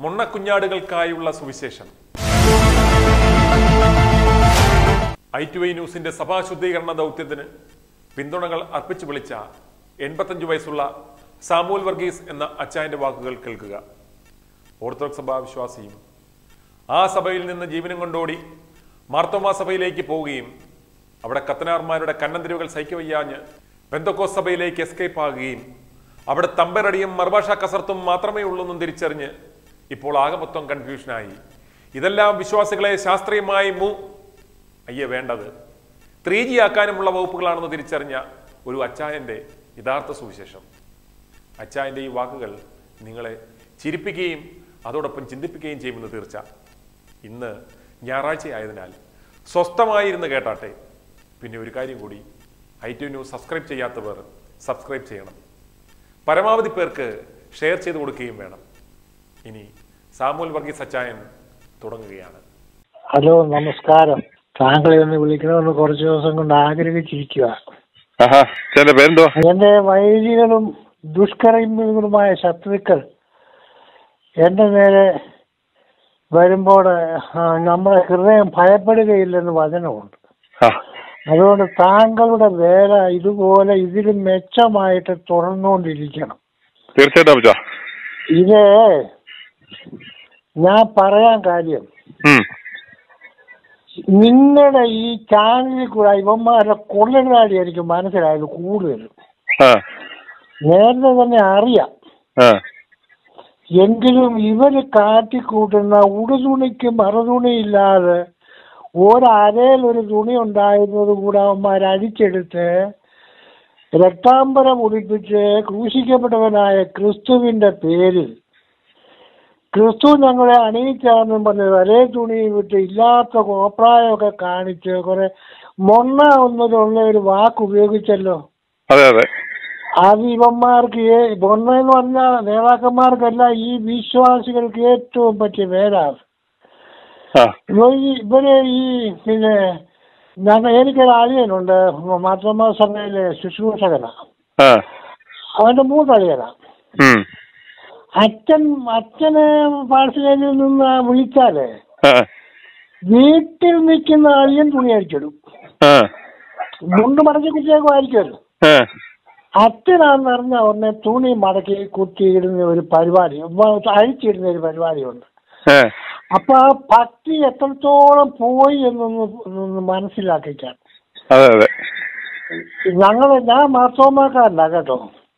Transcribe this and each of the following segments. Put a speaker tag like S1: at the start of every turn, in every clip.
S1: മുണ്ണക്കുഞ്ഞാടുകൾക്കായുള്ള സുവിശേഷം. i2i ന്യൂസിന്റെ സഭാശുദ്ധീകരണ ദൗത്യത്തിന് പിന്തുണകൾ അർപ്പിച്ചു വിളിച്ച 85 വയസ്സുള്ള സാമുവൽ വർഗീസ് എന്ന അച്ചായന്റെ വാക്കുകൾ കേൾക്കുക. ഓർത്തഡോക്സ് സഭാ വിശ്വാസിയും ആ സഭയിൽ നിന്ന് ജീവനും കൊണ്ടോടി മാർത്തോമാ സഭയിലേക്ക് പോവുകയും അവിടെ കത്തനാർമാരുടെ കന്നന്തിരിവുകൾ സഹിക്കവയ്യാഞ്ഞ് പെന്തക്കോസ്ത് സഭയിലേക്ക് എസ്കേപ്പ് ആകുകയും അവിടെ തമ്പരടിയും മറുഭാഷ കസർത്തും മാത്രമേ ഉള്ളൂന്നും തിരിച്ചറിഞ്ഞ് ഇപ്പോൾ ആകെ മൊത്തം കൺഫ്യൂഷനായി. ഇതെല്ലാം വിശ്വാസികളെ ശാസ്ത്രീയമായി വേണ്ടത് 3G ആക്കാനുമുള്ള വകുപ്പുകളാണെന്ന് തിരിച്ചറിഞ്ഞ ഒരു അച്ചായന്റെ യഥാർത്ഥ സുവിശേഷം. അച്ചായന്റെ ഈ വാക്കുകൾ നിങ്ങളെ ചിരിപ്പിക്കുകയും അതോടൊപ്പം ചിന്തിപ്പിക്കുകയും ചെയ്യുമെന്ന് തീർച്ച. ഇന്ന് ഞായറാഴ്ചയായതിനാൽ സ്വസ്ഥമായിരുന്ന് കേട്ടാട്ടെ. പിന്നെ ഒരു കാര്യം കൂടി, i2i ന്യൂസ് സബ്സ്ക്രൈബ് ചെയ്യാത്തവർ സബ്സ്ക്രൈബ് ചെയ്യണം. പരമാവധി പേർക്ക് ഷെയർ ചെയ്ത് കൊടുക്കുകയും വേണം. ഇനി സാമുവൽ വർഗീസ് അച്ചായൻ തുടങ്ങുകയാണ്.
S2: ഹലോ, നമസ്കാരം. താങ്കളെ ഒന്ന് വിളിക്കണമെന്ന് കുറച്ച് ദിവസം കൊണ്ട് ആഗ്രഹിച്ചിരിക്കുക. എന്റെ വൈദികരും ദുഷ്കർമ്മികളുമായ ശത്രുക്കൾ എന്റെ നേരെ വരുമ്പോൾ നമ്മുടെ ഹൃദയം ഭയപ്പെടുകയില്ലെന്ന് വചനമുണ്ട്. അതുകൊണ്ട് താങ്കളുടെ വേല ഇതുപോലെ ഇതിലും മെച്ചമായിട്ട് തുടർന്നുകൊണ്ടിരിക്കണം.
S3: തീർച്ചയായിട്ടും
S2: ഇത് ഞാൻ പറയാൻ കാര്യം, നിങ്ങളുടെ ഈ ചാനലിൽ കൂടെ ഇവന്മാരുടെ കൊള്ളനാടി എനിക്ക് മനസ്സിലായത് കൂടുതലും. നേരത്തെ തന്നെ അറിയാം, എങ്കിലും ഇവര് കാട്ടിക്കൂട്ടുന്ന ഉടുതുണിക്ക് മറുതുണിയില്ലാതെ ഒരരയിൽ ഒരു തുണി ഉണ്ടായിരുന്നത് കൂടെ അവന്മാർ അടിച്ചെടുത്ത് രക്താംബരം ഉടിപ്പിച്ച് ക്രൂശിക്കപ്പെട്ടവനായ ക്രിസ്തുവിന്റെ പേരിൽ ക്രിസ്തു ഞങ്ങളെ അണിയിച്ചാണെന്നും പറഞ്ഞ് ഒരേ തുണി വിട്ട് ഇല്ലാത്ത കോപ്രായമൊക്കെ കാണിച്ച് കുറെ മൊണ്ണ ഒന്നതിലുള്ള ഒരു വാക്ക് ഉപയോഗിച്ചല്ലോ. അത് ഇവന്മാർക്ക് മൊണ്ണെന്ന് പറഞ്ഞാൽ നേതാക്കന്മാർക്കല്ല, ഈ വിശ്വാസികൾക്ക് ഏറ്റവും പറ്റിയ പേരാണ്. ഇവര് പിന്നെ എനിക്കൊരു അളിയനുണ്ട്, മാർത്തോമാ സഭയിലെ ശുശ്രൂഷകനാ. അവന്റെ മൂന്നളിയനാ. അച്ഛനെ പാഴ്സലേജിൽ നിന്ന് വിളിച്ചാല് വീട്ടിൽ നിൽക്കുന്ന അളിയൻ തുണി അടിച്ചിടും, മുണ്ട് മടക്കി കുറ്റിയേക്കുമായിരിക്കുമല്ലോ. അച്ഛനാന്ന് പറഞ്ഞ ഉടനെ തുണി മടക്കി കുത്തിയിടുന്ന ഒരു പരിപാടി, അഴിച്ചിടുന്ന ഒരു പരിപാടിയുണ്ട്. അപ്പൊ ആ ഭക്തി എത്രത്തോളം പോയി എന്നൊന്ന് മനസ്സിലാക്കിക്കാൻ. ഞാൻ മാർത്തോമാക്കാരല്ല കേട്ടോ.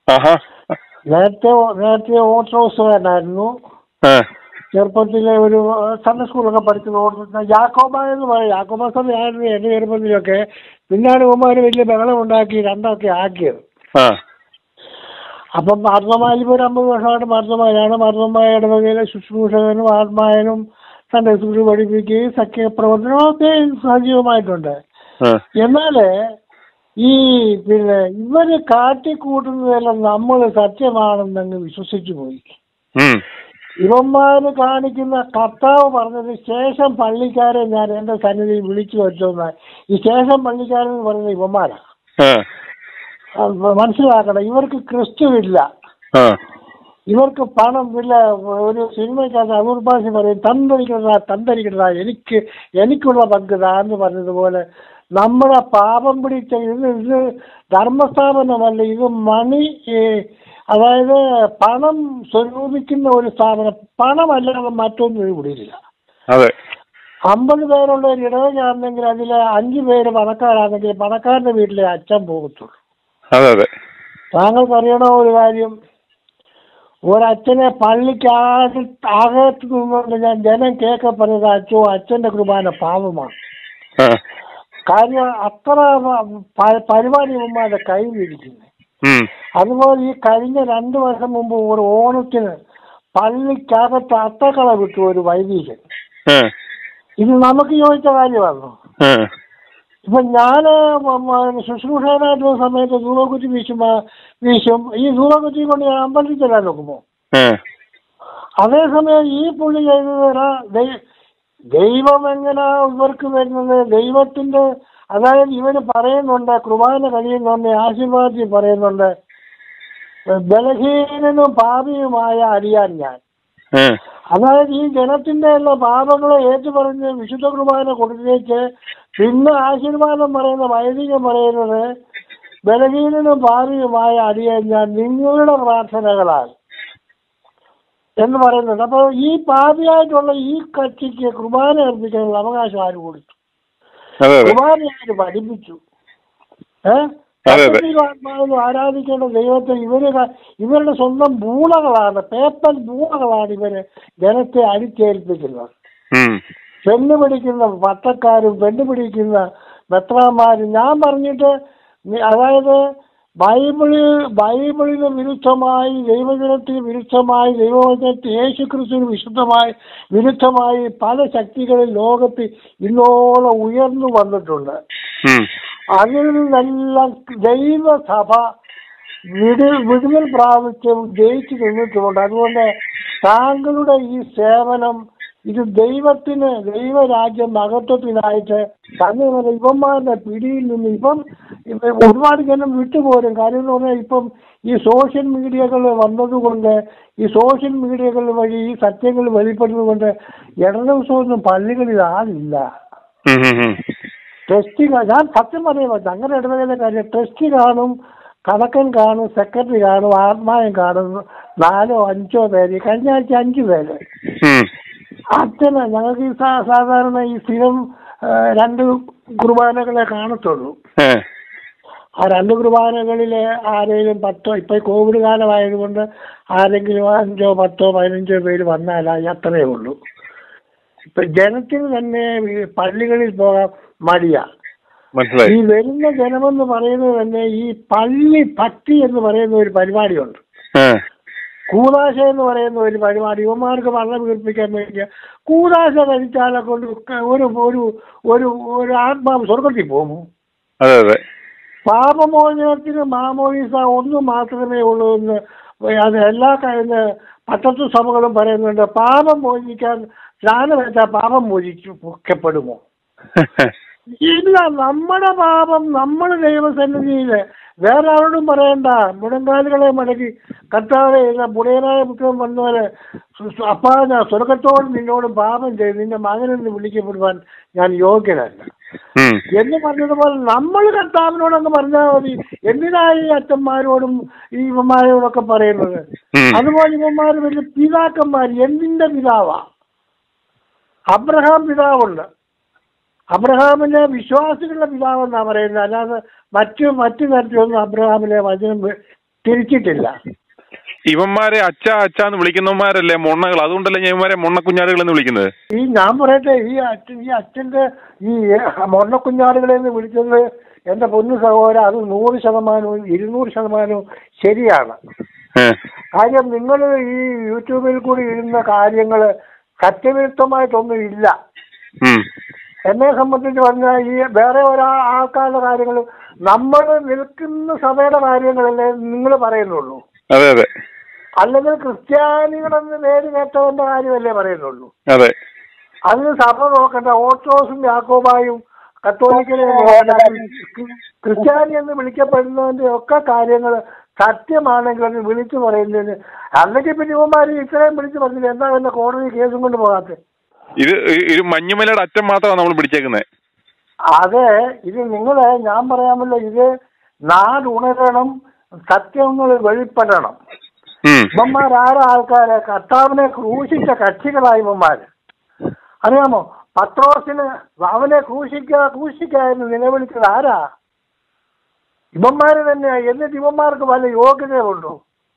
S2: നേരത്തെ ഓർത്തഡോക്സുകാരനായിരുന്നു. ചെറുപ്പത്തിലെ ഒരു സൺഡേ സ്കൂളൊക്കെ പഠിക്കുന്ന യാക്കോബ എന്ന് പറയും. യാക്കോബ സഭയായിരുന്നു എന്റെ ചെറുപ്പത്തിലൊക്കെ. പിന്നാണ് ഉമ്മാര് വലിയ ബഹളം ഉണ്ടാക്കി രണ്ടൊക്കെ ആക്കിയത്. അപ്പം മാർത്തോമായിൽ ഒരു 50 വർഷമായിട്ട് മാർത്തോമായിലാണ്. മാർത്തോമായ ഇടവകയിലെ ശുശ്രൂഷകനും ആത്മായനും സൺഡേ സ്കൂൾ പഠിപ്പിക്കുകയും സഖ്യപ്രവർത്തനമൊക്കെ സജീവമായിട്ടുണ്ട്. എന്നാല് ഈ പിന്നെ ഇവര് കാട്ടിക്കൂട്ടുന്നതെല്ലാം നമ്മൾ സത്യമാണെന്നങ്ങ് വിശ്വസിച്ചു പോയി. ഇവന്മാര് കാണിക്കുന്ന കർത്താവ് പറഞ്ഞത് ശേഷം പള്ളിക്കാരെ ഞാൻ എന്റെ സന്നിധിയിൽ വിളിച്ചു വെച്ചോന്ന ഈ ശേഷം പള്ളിക്കാരെന്ന് പറയുന്നത് ഇവന്മാരാ. മനസ്സിലാക്കണം, ഇവർക്ക് ക്രിസ്തുവില്ല, ഇവർക്ക് പണം ഇല്ല. ഒരു സിനിമയ്ക്കകത്ത് അമൂർ ഭാഷ പറയും തന്തരിക്കടാ എനിക്കുള്ള പങ്കുതാ എന്ന് പറഞ്ഞതുപോലെ നമ്മുടെ പാപം പിടിച്ച ഇത് ധർമ്മസ്ഥാപനമല്ല, ഇത് മണി, അതായത് പണം സ്വരൂപിക്കുന്ന ഒരു സ്ഥാപനം. പണമല്ലാതെ മറ്റൊന്നും ഇവിടെ ഇല്ല. 50 പേരുള്ള ഒരു ഇടവകയാണെങ്കിൽ അതിൽ 5 പേര് പണക്കാരാണെങ്കിൽ പണക്കാരന്റെ വീട്ടിലെ അച്ഛൻ പോകത്തുള്ളൂ. താങ്കൾക്കറിയണോ ഒരു കാര്യം, ഒരച്ഛനെ പള്ളിക്ക് അകത്ത് നിന്നുകൊണ്ട് ഞാൻ ജനം കേൾക്കെ പറഞ്ഞത് അച്ഛന്റെ കുർബാന പാപമാണ്. കാര്യം അത്ര പരിപാടി മുമ്പാതെ കൈവിരിക്കുന്നത്. അതുപോലെ ഈ കഴിഞ്ഞ 2 വർഷം മുമ്പ് ഒരു ഓണത്തിന് പള്ളിക്കകത്ത് അത്തക്കള വിട്ടു ഒരു വൈദികൻ. ഇത് നമുക്ക് ചോദിച്ച കാര്യമാണോ? ഇപ്പൊ ഞാന് ശുശ്രൂഷകനായിട്ടുള്ള സമയത്ത് ധൂളക്കുറ്റി വീശും. ഈ ധൂളക്കുറ്റി കൊണ്ട് ഞാൻ അമ്പലത്തിൽ ചെല്ലാൻ നോക്കുമ്പോ അതേസമയം ഈ പുള്ളി ചെയ്തത് ദൈവം എങ്ങനെ ഇവർക്ക് വരുന്നത്? ദൈവത്തിന്റെ, അതായത് ഇവന് പറയുന്നുണ്ട് കുർബാന കഴിയുന്നുണ്ട്, ആശീർവാദത്തിൽ പറയുന്നുണ്ട് ബലഹീനനും പാപിയുമായ അടിയാൻ ഞാൻ. അതായത് ഈ ജനത്തിന്റെ എല്ലാ പാപങ്ങളെ ഏറ്റുപറഞ്ഞ് വിശുദ്ധ കുർബാന കൊടുത്തേച്ച് പിന്നെ ആശീർവാദം പറയുന്ന വൈദികം പറയുന്നത് ബലഹീനനും പാപിയുമായ അടിയാൻ ഞാൻ നിങ്ങളുടെ പ്രാർത്ഥനകളാൽ എന്ന് പറയുന്നുണ്ട്. അപ്പോൾ ഈ പാപിയായിട്ടുള്ള ഈ കക്ഷിക്ക് കുർബാന അർപ്പിക്കാനുള്ള അവകാശം ആര് കൊടുത്തു? കുർബാന ആര് പഠിപ്പിച്ചു? ആത്മാവിലും ആരാധിക്കേണ്ട ദൈവത്തെ ഇവരുടെ സ്വന്തം ബൂളകളാണ്, പേപ്പർ ബൂളകളാണ് ഇവര് ജനത്തെ അടിച്ചേൽപ്പിക്കുന്നത്. പെണ്ണുപിടിക്കുന്ന പട്ടക്കാരും പെണ്ണുപിടിക്കുന്ന മെത്രാന്മാരും ഞാൻ പറഞ്ഞിട്ട്, അതായത് ബൈബിളിന് വിരുദ്ധമായി, ദൈവജനത്തിന് വിരുദ്ധമായി, ദൈവവചനത്തിന് യേശുക്രിസ്തുവിന് വിരുദ്ധമായി പല ശക്തികളിൽ ലോകത്ത് ഇന്നോളം ഉയർന്നു വന്നിട്ടുണ്ട്. അതിൽ നിന്നെല്ലാം ദൈവസഭ വിടുതൽ പ്രാപിച്ച് ജയിച്ചു നിന്നിട്ടുമുണ്ട്. അതുകൊണ്ട് താങ്കളുടെ ഈ സേവനം ഇത് ദൈവരാജ്യം മഹത്വത്തിനായിട്ട് തന്നെ ഇവന്മാരുടെ പിടിയിൽ നിന്ന് ഇപ്പം ഒരുപാട് ജനം വിട്ടുപോരും. കാര്യം എന്ന് പറഞ്ഞാൽ ഇപ്പം ഈ സോഷ്യൽ മീഡിയകൾ വന്നതുകൊണ്ട്, ഈ സോഷ്യൽ മീഡിയകൾ വഴി ഈ സത്യങ്ങൾ വെളിപ്പെടുന്നതുകൊണ്ട് ഇട ദിവസമൊന്നും പള്ളികളിൽ ആളില്ല. ട്രസ്റ്റിംഗ്, ഞാൻ സത്യം പറയുമ്പോൾ ഞങ്ങളുടെ ഇടവകയിലെ കാര്യം, ട്രസ്റ്റി കാണും, കണക്കൻ കാണും, സെക്രട്ടറി കാണും, ആത്മാവൻ കാണും, 4 or 5 പേര്. കഴിഞ്ഞ ആഴ്ച 5 പേര്. അച്ഛന് ഞങ്ങൾക്ക് ഈ സാധാരണ ഈ സ്ഥിരം 2 കുർബാനകളെ കാണത്തുള്ളൂ. ആ 2 കുർബാനകളിൽ ആരെങ്കിലും 10, ഇപ്പൊ കോവിഡ് കാലമായതുകൊണ്ട് ആരെങ്കിലും 5, 10, 15 പേര് വന്നാലായി, അത്രയേ ഉള്ളൂ. ഇപ്പൊ ജനത്തിന് തന്നെ പള്ളികളിൽ പോകാൻ മടിയാ. ഈ വരുന്ന ജനമെന്ന് പറയുന്നത് തന്നെ ഈ പള്ളി ഭക്തി എന്ന് പറയുന്ന ഒരു പരിപാടിയുണ്ട്, കൂതാശ എന്ന് പറയുന്ന ഒരു പരിപാടി. യുവമാർക്ക് വള്ളം വീർപ്പിക്കാൻ വേണ്ടി കൂതാശ കഴിച്ചാലെ കൊണ്ട് ഒരു ആത്മാവ് സ്വർഗത്തിൽ പോകുമോ? പാപമോചനത്തിന് മാമോദീസ ഒന്ന് മാത്രമേ ഉള്ളൂ എന്ന് അത് എല്ലാ പട്ടത്തു സഭകളും പറയുന്നുണ്ട്. പാപം മോചിക്കാൻ സ്നാനം വെച്ചാൽ പാപം മോചിക്കപ്പെടുമോ? ഇല്ല. നമ്മുടെ പാപം നമ്മൾ ദൈവസന്നിധിയില് വേറെ ആരോടും പറയണ്ട. മുടങ്കാലുകളെ മടക്കി കർത്താവെ പുടയനായ പുത്രൻ വന്നവരെ അപ്പാ ഞാൻ സ്വർഗത്തോടും നിന്നോടും പാപം ചെയ്ത് നിന്റെ മകനെന്ന് വിളിക്കപ്പെടുവാൻ ഞാൻ യോഗ്യനല്ല എന്ന് പറഞ്ഞതുപോലെ നമ്മൾ കർത്താവിനോടൊന്ന് പറഞ്ഞാൽ മതി. എന്തിനായി അച്ഛന്മാരോടും ഈ ഇവന്മാരോടൊക്കെ പറയുന്നത്? അതുപോലെ ഇവന്മാർ വലിയ പിതാക്കന്മാർ. എന്തിന്റെ പിതാവാ? അബ്രഹാം പിതാവുണ്ട്. അബ്രഹാമിലെ വിശ്വാസികളുടെ പിതാവെന്നാ പറയുന്നത്, അല്ലാതെ മറ്റു തരത്തിലൊന്നും അബ്രഹാമിലെ വചനം തിരിച്ചിട്ടില്ല.
S3: ഇവന്മാരെ അച്ഛാന്ന് വിളിക്കുന്നവന്മാരല്ലേ മൊണ്ണകൾ? അതുകൊണ്ടല്ലേ ഇവന്മാരെ മൊണ്ണക്കുഞ്ഞാടുകൾ എന്ന് വിളിക്കുന്നത്.
S2: ഈ ഞാൻ പറയട്ടെ, ഈ അച്ഛന്റെ ഈ മൊണ്ണക്കുഞ്ഞാടുകളെന്ന് വിളിച്ചത് എന്റെ പൊന്നു സഹോദര, അത് 100%, 200% ശരിയാണ്. കാര്യം നിങ്ങൾ ഈ യൂട്യൂബിൽ കൂടി ഇടുന്ന കാര്യങ്ങൾ സത്യവിരുദ്ധമായിട്ടൊന്നും ഇല്ല. എന്നെ സംബന്ധിച്ച് പറഞ്ഞാൽ ഈ വേറെ ആൾക്കാരുടെ കാര്യങ്ങൾ, നമ്മൾ നിൽക്കുന്ന സഭയുടെ കാര്യങ്ങളല്ലേ നിങ്ങൾ പറയുന്നുള്ളൂ. അല്ലെങ്കിൽ ക്രിസ്ത്യാനികളെന്ന് പേര് കേട്ടവന്റെ കാര്യമല്ലേ പറയുന്നുള്ളൂ. അതിന് സഭ നോക്കണ്ട. ഓർത്തഡോക്സും യാക്കോബായും കത്തോലിക്കലും ക്രിസ്ത്യാനി എന്ന് വിളിക്കപ്പെടുന്നതിന്റെ ഒക്കെ കാര്യങ്ങൾ സത്യമാണെങ്കിൽ അത് വിളിച്ചു പറയുന്നതിന്, അല്ലെങ്കിൽ പിന്നെ ഇവന്മാർ ഇത്രയും വിളിച്ചു പറഞ്ഞില്ല, എന്താ വല്ല കോടതി കേസും കൊണ്ട് പോകാത്ത?
S3: ഇത് മഞ്ഞുമലയുടെ അച്ഛൻ മാത്രമാണ് നമ്മൾ പിടിച്ചേക്കുന്നത്.
S2: അതെ, ഇത് നിങ്ങളെ ഞാൻ പറയാമല്ലോ, ഇത് നാട് ഉണരണം, സത്യങ്ങൾ വെളിപ്പെടണം. ഇവന്മാരാൾക്കാരെ കർത്താവിനെ ക്രൂശിച്ച കക്ഷികളായി ഇവന്മാര്. അറിയാമോ? പത്രോസിന് അവനെ ക്രൂശിക്കായിരുന്നു നിലവിളിച്ചത് ആരാ? ഇവന്മാര് തന്നെയാ. എന്നിട്ട് ഇവന്മാർക്ക് വല്ല യോഗ്യതയുണ്ടോ?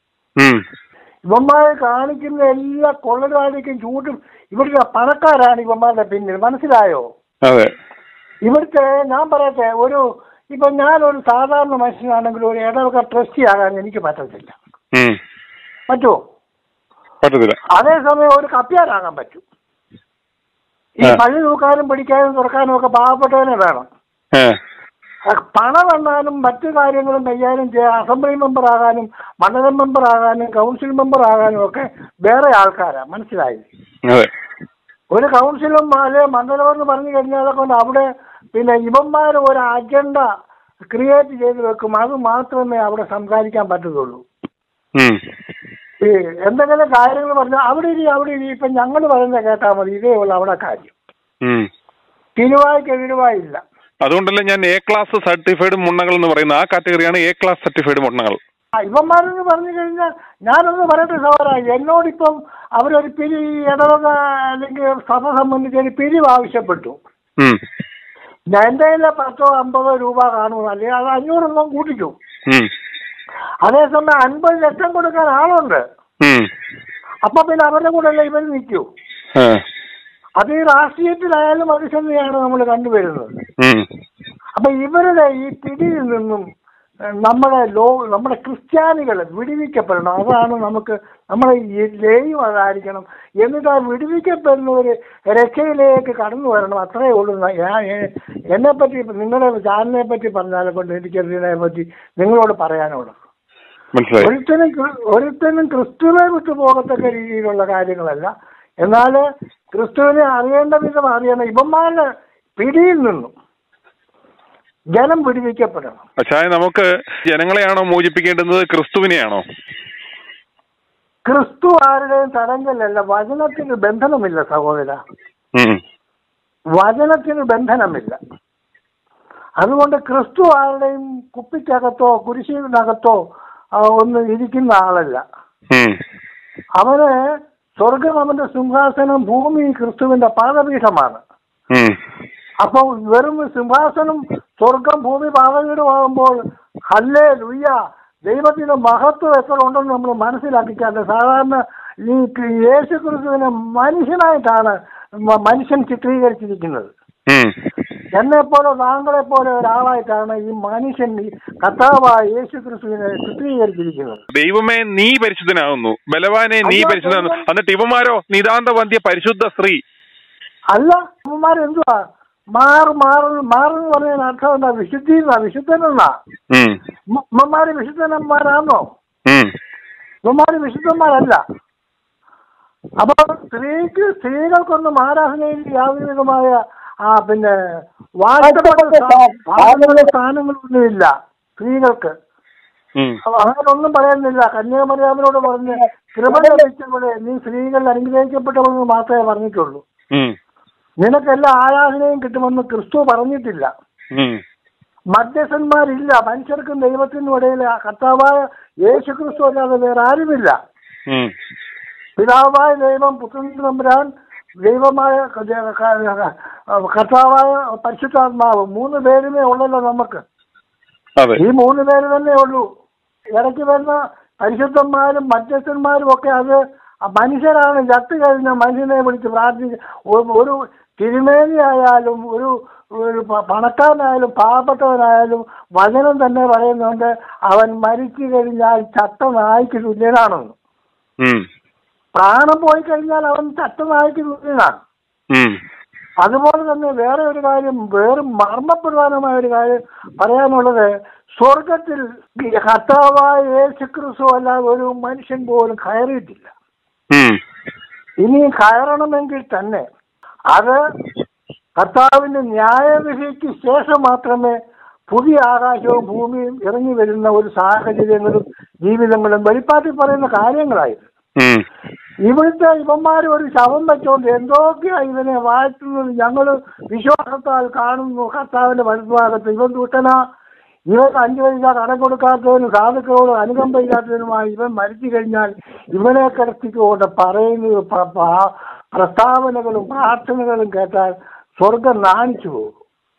S2: ഇവന്മാരെ കാണിക്കുന്ന എല്ലാ കൊള്ളരാടിക്കും ചൂട്ടും ഇവിടുത്തെ പണക്കാരാണ് ഇവന്മാരുടെ പിന്നിൽ. മനസ്സിലായോ? ഇവിടുത്തെ ഞാൻ പറയട്ടെ, ഇപ്പൊ ഞാനൊരു സാധാരണ മനുഷ്യനാണെങ്കിൽ ഒരു ഇടവക ട്രസ്റ്റി ആകാൻ എനിക്ക് പറ്റത്തില്ല. പറ്റുമോ?
S3: പറ്റത്തില്ല.
S2: അതേസമയം ഒരു കപ്പ്യാരാകാൻ പറ്റും. ഈ പള്ളി തൂക്കാനും പിടിക്കാനും തുറക്കാനും ഒക്കെ പാവപ്പെട്ടവനെ വേണം. പണം വന്നാലും മറ്റു കാര്യങ്ങളും കൈകാര്യം ചെയ്യാൻ അസംബ്ലി മെമ്പർ ആകാനും മണ്ഡലം മെമ്പർ ആകാനും കൗൺസിൽ മെമ്പർ ആകാനും ഒക്കെ വേറെ ആൾക്കാരാ. മനസ്സിലായി? ഒരു കൗൺസിലും അല്ലെ മണ്ഡലമെന്ന് പറഞ്ഞു കഴിഞ്ഞാൽ കൊണ്ട് അവിടെ പിന്നെ ഇവന്മാർ ഒരു അജണ്ട ക്രിയേറ്റ് ചെയ്ത് വെക്കും. അത് മാത്രമേ അവിടെ സംസാരിക്കാൻ പറ്റത്തുള്ളൂ. ഈ എന്തെങ്കിലും കാര്യങ്ങൾ പറഞ്ഞാൽ അവിടെ ഇരി ഇപ്പൊ ഞങ്ങൾ പറയുന്നത് കേട്ടാൽ മതി, ഇതേ ഉള്ളു അവിടെ കാര്യം. തിരുവായില്ല.
S3: അതുകൊണ്ടല്ലേ ഞാൻ എ ക്ലാസ് സർട്ടിഫൈഡ് മുണ്ണകൾ എന്ന് പറയുന്നത്. ആ കാറ്റഗറിയാണ് എ ക്ലാസ് സർട്ടിഫൈഡ് മുണ്ണകൾ.
S2: ഇവന്മാരെന്ന് പറഞ്ഞു കഴിഞ്ഞാൽ ഞാനൊന്ന് പറയട്ടെ സഹോദര, എന്നോടിപ്പം അവരൊരു ഇടവക അല്ലെങ്കിൽ സഭ സംബന്ധിച്ച് ഒരു പിരിവ് ആവശ്യപ്പെട്ടു. എന്റെ കയ്യിൽ 10-50 രൂപ കാണുമോ, അല്ലെങ്കിൽ അത് 500 കൂട്ടിക്കും. അതേസമയം 50 ലക്ഷം കൊടുക്കാൻ ആളുണ്ട്. അപ്പൊ പിന്നെ അവരുടെ കൂടെ അല്ലേ ഇവർ നിൽക്കൂ. അത് ഈ രാഷ്ട്രീയത്തിലായാലും അത് തന്നെയാണ് നമ്മൾ കണ്ടുവരുന്നത്. അപ്പൊ ഇവരുടെ ഈ പിടിയിൽ നിന്നും നമ്മുടെ ക്രിസ്ത്യാനികൾ വിടുവിക്കപ്പെടണം. അതാണ് നമ്മളെ ലയും അതായിരിക്കണം. എന്നിട്ട് ആ വിടുവിക്കപ്പെടുന്നവർ രക്ഷയിലേക്ക് കടന്നു വരണം. അത്രയേ ഉള്ളൂ. എന്നെപ്പറ്റി നിങ്ങളുടെ ചാനലിനെ പറ്റി പറഞ്ഞാലെ കൊണ്ട് എനിക്കതിനെ പറ്റി നിങ്ങളോട് പറയാനുള്ളത്. ഒരുത്തനും ക്രിസ്തുവിനെ വിട്ടു പോകത്തക്ക രീതിയിലുള്ള കാര്യങ്ങളല്ല. എന്നാൽ ക്രിസ്തുവിനെ അറിയേണ്ട വിധം അറിയണം. ഇവന്മാരുടെ പിടിയിൽ നിന്നും ജനം വിടുവിക്കപ്പെടണം.
S3: പക്ഷേ നമുക്ക് ജനങ്ങളെയാണോ മോചിപ്പിക്കേണ്ടുന്നത്, ക്രിസ്തുവിനെയാണോ?
S2: ക്രിസ്തു ആരുടെയും തടങ്കലല്ല. വചനത്തിന് ബന്ധനമില്ല സഹോദര, വചനത്തിന് ബന്ധനമില്ല. അതുകൊണ്ട് ക്രിസ്തു ആരുടെയും കുപ്പിക്കകത്തോ കുരിശിനകത്തോ ഒന്നും ഇരിക്കുന്ന ആളല്ല. അവന് സ്വർഗം അവന്റെ സിംഹാസനം, ഭൂമി ക്രിസ്തുവിന്റെ പാദപീഠമാണ്. അപ്പൊ വെറും സിംഹാസനം, സ്വർഗം, ഭൂമി പാദപീഠമാകുമ്പോൾ ഹല്ലേലൂയ, ദൈവത്തിന്റെ മഹത്വം എത്ര ഉണ്ടെന്ന് നമ്മൾ മനസ്സിലാക്കിക്കാതെ. സാധാരണ ഈ യേശു ക്രിസ്തുവിനെ മനുഷ്യനായിട്ടാണ് മനുഷ്യൻ ചിത്രീകരിച്ചിരിക്കുന്നത്. എന്നെ പോലെ താങ്കളെ പോലെ ഒരാളായിട്ടാണ് ഈ മനുഷ്യൻ, ഈ കർത്താവായ യേശു ക്രിസ്തുവിനെ ചിത്രീകരിച്ചിരിക്കുന്നത്.
S3: ദൈവമേ നീ പരിശുദ്ധനാകുന്നു, ബലവാനെ നീ പരിശുദ്ധനാകുന്നു. എന്നിട്ട് ഇവന്മാരോ നിതാന്ത വന്ധ്യ പരിശുദ്ധ സ്ത്രീ
S2: അല്ല. ഇവന്മാരെന്തുവാ മാറെന്ന് പറഞ്ഞതിന് അർത്ഥം എന്താ? വിശുദ്ധനെന്നാ. ഇവന്മാര് വിശുദ്ധന്മാരാണോ? ഇവന്മാര് വിശുദ്ധന്മാരല്ല. അപ്പൊ സ്ത്രീകൾക്കൊന്നും ആരാധനയിൽ യാതൊരു വിധമായ പിന്നെ സ്ഥാനങ്ങളൊന്നുമില്ല സ്ത്രീകൾക്ക്. അങ്ങനൊന്നും പറയുന്നില്ല. കന്യാമറിയാമിനോട് പറഞ്ഞ് കൃപ ലഭിച്ചവളെ നീ സ്ത്രീകൾ അനുഗ്രഹിക്കപ്പെട്ടവളെന്ന് മാത്രമേ പറഞ്ഞിട്ടുള്ളൂ. നിനക്കെല്ലാ ആരാധനയും കിട്ടുമെന്ന് ക്രിസ്തു പറഞ്ഞിട്ടില്ല. മധ്യസ്ഥന്മാരില്ല. മനുഷ്യർക്കും ദൈവത്തിനും ഇടയിൽ കർത്താവായ യേശു ക്രിസ്തു അല്ലാതെ വേറെ ആരുമില്ല. പിതാവായ ദൈവം, പുത്രൻ തമ്പുരാൻ, ദൈവമായ കർത്താവായ പരിശുദ്ധാത്മാവ്, 3 പേരുമേ ഉള്ളല്ലോ നമുക്ക്. ഈ 3 പേര് തന്നെ ഉള്ളൂ. ഇടയ്ക്ക് വരുന്ന പരിശുദ്ധന്മാരും മധ്യസ്ഥന്മാരും ഒക്കെ അത് മനുഷ്യരാണ്. ചത്തു കഴിഞ്ഞ മനുഷ്യനെ വിളിച്ച് പ്രാർത്ഥിച്ച്, ഒരു തിരുമേനിയായാലും ഒരു പണക്കാരനായാലും പാവപ്പെട്ടവനായാലും വചനം തന്നെ പറയുന്നുണ്ട്, അവൻ മരിച്ചു കഴിഞ്ഞാൽ ചത്ത നായ്ക്ക് തുല്യനാണെന്ന്. പ്രാണം പോയി കഴിഞ്ഞാൽ അവൻ ചത്ത നായ്ക്ക് തുല്യനാണ്. അതുപോലെ തന്നെ വേറെ ഒരു കാര്യം, വേറെ മർമ്മപ്രധാനമായ ഒരു കാര്യം പറയാനുള്ളത്, സ്വർഗത്തിൽ കർത്താവായ യേശുക്രിസ്തു അല്ലാതെ ഒരു മനുഷ്യൻ പോലും കയറിയിട്ടില്ല. ഇനി കയറണമെങ്കിൽ തന്നെ അത് കർത്താവിന്റെ ന്യായവിധിക്ക് ശേഷം മാത്രമേ പുതിയ ആകാശവും ഭൂമിയും ഇറങ്ങി വരുന്ന ഒരു സാഹചര്യങ്ങളും ജീവിതങ്ങളും വെളിപ്പാട്ടിൽ പറയുന്ന കാര്യങ്ങളായത്. ഇവിടുത്തെ ഇവന്മാര് ഒരു ശവം വെച്ചോണ്ട് എന്തൊക്കെയാ ഇതിനെ വാഴ്ത്തുന്നത്. ഞങ്ങൾ വിശ്വാസത്താൽ കാണുന്നു കർത്താവിന്റെ വലതുഭാഗത്ത്. ഇവൻ ദൂട്ടന, ഇവൻ 5 പൈസ കടം കൊടുക്കാത്തവനും സാധുക്കളോട് അനുകമ്പ ഇല്ലാത്തവനുമായി ഇവൻ മരിച്ചു കഴിഞ്ഞാൽ ഇവനെ കിടത്തിക്കൊണ്ട് പറയുന്നത് പ്രസ്താവനകളും പ്രാർത്ഥനകളും കേട്ടാൽ സ്വർഗം നാണിച്ചു പോകും.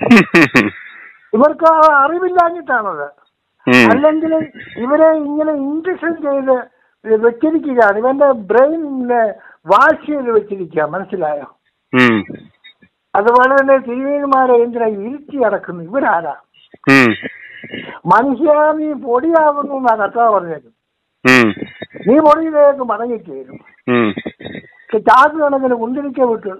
S2: ഇവർക്ക് അറിവില്ലാഞ്ഞിട്ടാണത്. അല്ലെങ്കിൽ ഇവരെ ഇങ്ങനെ ഇൻജക്ഷൻ ചെയ്ത് വെച്ചിരിക്കുകയാണ്. ഇവന്റെ ബ്രെയിനിനെ വാഷ് ചെയ്ത് വെച്ചിരിക്കുക. മനസ്സിലായോ? അതുപോലെ തന്നെ തിരുമേനിമാരെ എന്തിനാ ഇരുത്തി അടക്കുന്നു? ഇവരാരാ? മനുഷ്യ നീ പൊടിയാകുന്നു എന്നാ കർത്താവ് പറഞ്ഞേക്കും. നീ പൊടിയിലേക്ക് മടങ്ങിച്ചേരും. ചാക്ക് കണക്കിന് കുന്തിരിക്ക വിട്ടു.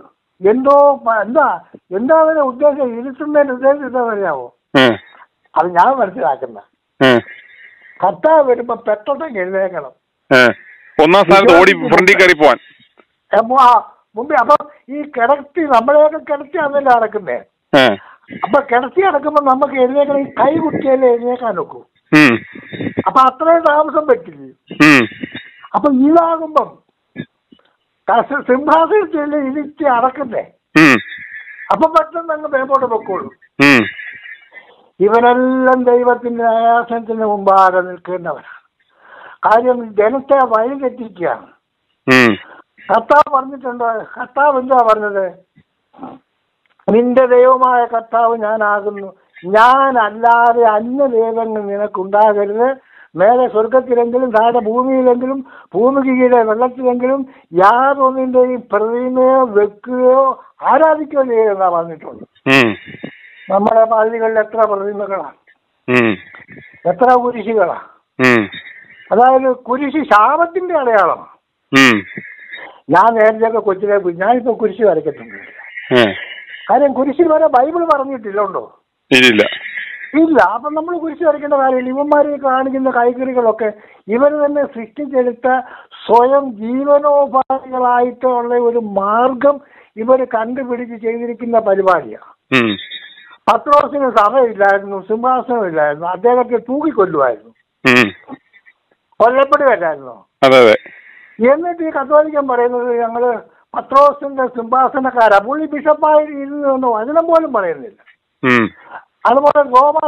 S2: എന്താ അവരെ ഉദ്ദേശം? ഇരുത്തുന്നതിന്റെ ഉദ്ദേശം എന്താ പറയാമോ? അത് ഞാൻ മനസ്സിലാക്കുന്ന, കർത്താവ് വരുമ്പോ പെട്ടെന്ന് എഴുന്നേക്കണം.
S3: ഒന്നാം സ്ഥാനത്ത് ഓടി ഫ്രണ്ടിൽ കയറി പോവാൻ
S2: മുമ്പേ. അപ്പൊ ഈ കിടത്തി നമ്മളെയൊക്കെ കിടത്തി അന്നല്ലേ അടക്കുന്നേ. അപ്പൊ കിടത്തി അടക്കുമ്പോ നമുക്ക് എഴുന്നേക്കണം. ഈ കൈ കുട്ടിയല്ലേ എഴുന്നേക്കാൻ നോക്കൂ. അപ്പൊ അത്രയും താമസം പറ്റില്ലേ? അപ്പൊ ഇതാകുമ്പം സിംഹാസനത്തിൽ ഇരുത്തി അടക്കണ്ടേ, അപ്പൊ പെട്ടെന്ന് അങ്ങ് മേമ്പോട്ട് പൊക്കോളൂ. ഇവരെല്ലാം ദൈവത്തിന്റെ ന്യായാസനത്തിന് മുമ്പാകെ നിൽക്കേണ്ടവരാണ്. കാര്യം ജനത്തെ വഴി തെറ്റിക്കുകയാണ്. കർത്താവ് പറഞ്ഞിട്ടുണ്ട്. കർത്താവ് എന്താ പറഞ്ഞത്? നിന്റെ ദൈവമായ കർത്താവ് ഞാനാകുന്നു, ഞാനല്ലാതെ അന്യ ദൈവങ്ങൾ നിനക്കുണ്ടാകരുത്. മേലെ സ്വർഗത്തിലെങ്കിലും താഴെ ഭൂമിയിലെങ്കിലും ഭൂമിക്ക് കീഴെ വെള്ളത്തിലെങ്കിലും യാതൊന്നിന്റെയും പ്രതിമയോ വെക്കുകയോ ആരാധിക്കുകയോ ചെയ്യുന്ന പറഞ്ഞിട്ടുണ്ട്. നമ്മുടെ പള്ളികളിൽ എത്ര പ്രതിമകളാണ്, എത്ര കുരിശുകളാ. അതായത് കുരിശ് ശാപത്തിന്റെ അടയാളമാണ്. ഞാൻ നേരത്തെ കൊച്ചിലെ ഞാനിപ്പോ കുരിശ് വരയ്ക്കത്തുണ്ട്. കാര്യം കുരിശിൽ വരെ ബൈബിൾ പറഞ്ഞിട്ടില്ലുണ്ടോ? ഇല്ല. അപ്പൊ നമ്മൾ കുരിശ് വരയ്ക്കേണ്ട കാര്യമില്ല. ഇവന്മാരെ കാണിക്കുന്ന കൈക്കറികളൊക്കെ ഇവർ തന്നെ സൃഷ്ടിച്ചെടുത്ത സ്വയം ജീവനോപാധികളായിട്ടുള്ള ഒരു മാർഗം ഇവർ കണ്ടുപിടിച്ച് ചെയ്തിരിക്കുന്ന പരിപാടിയാണ്. പത്രോസിന് സഭയില്ലായിരുന്നു, സിംഹാസനമില്ലായിരുന്നു, അദ്ദേഹത്തെ തൂക്കിക്കൊല്ലുമായിരുന്നു, കൊല്ലപ്പെടുകയല്ലായിരുന്നോ? എന്നിട്ട് ഈ കത്തോലിക്കൻ പറയുന്നത് ഞങ്ങള് പത്രോസിന്റെ സിംഹാസനക്കാരാ, പുള്ളി ബിഷപ്പായി ഇരുന്നു വചനം പോലും പറയുന്നില്ല. അതുപോലെ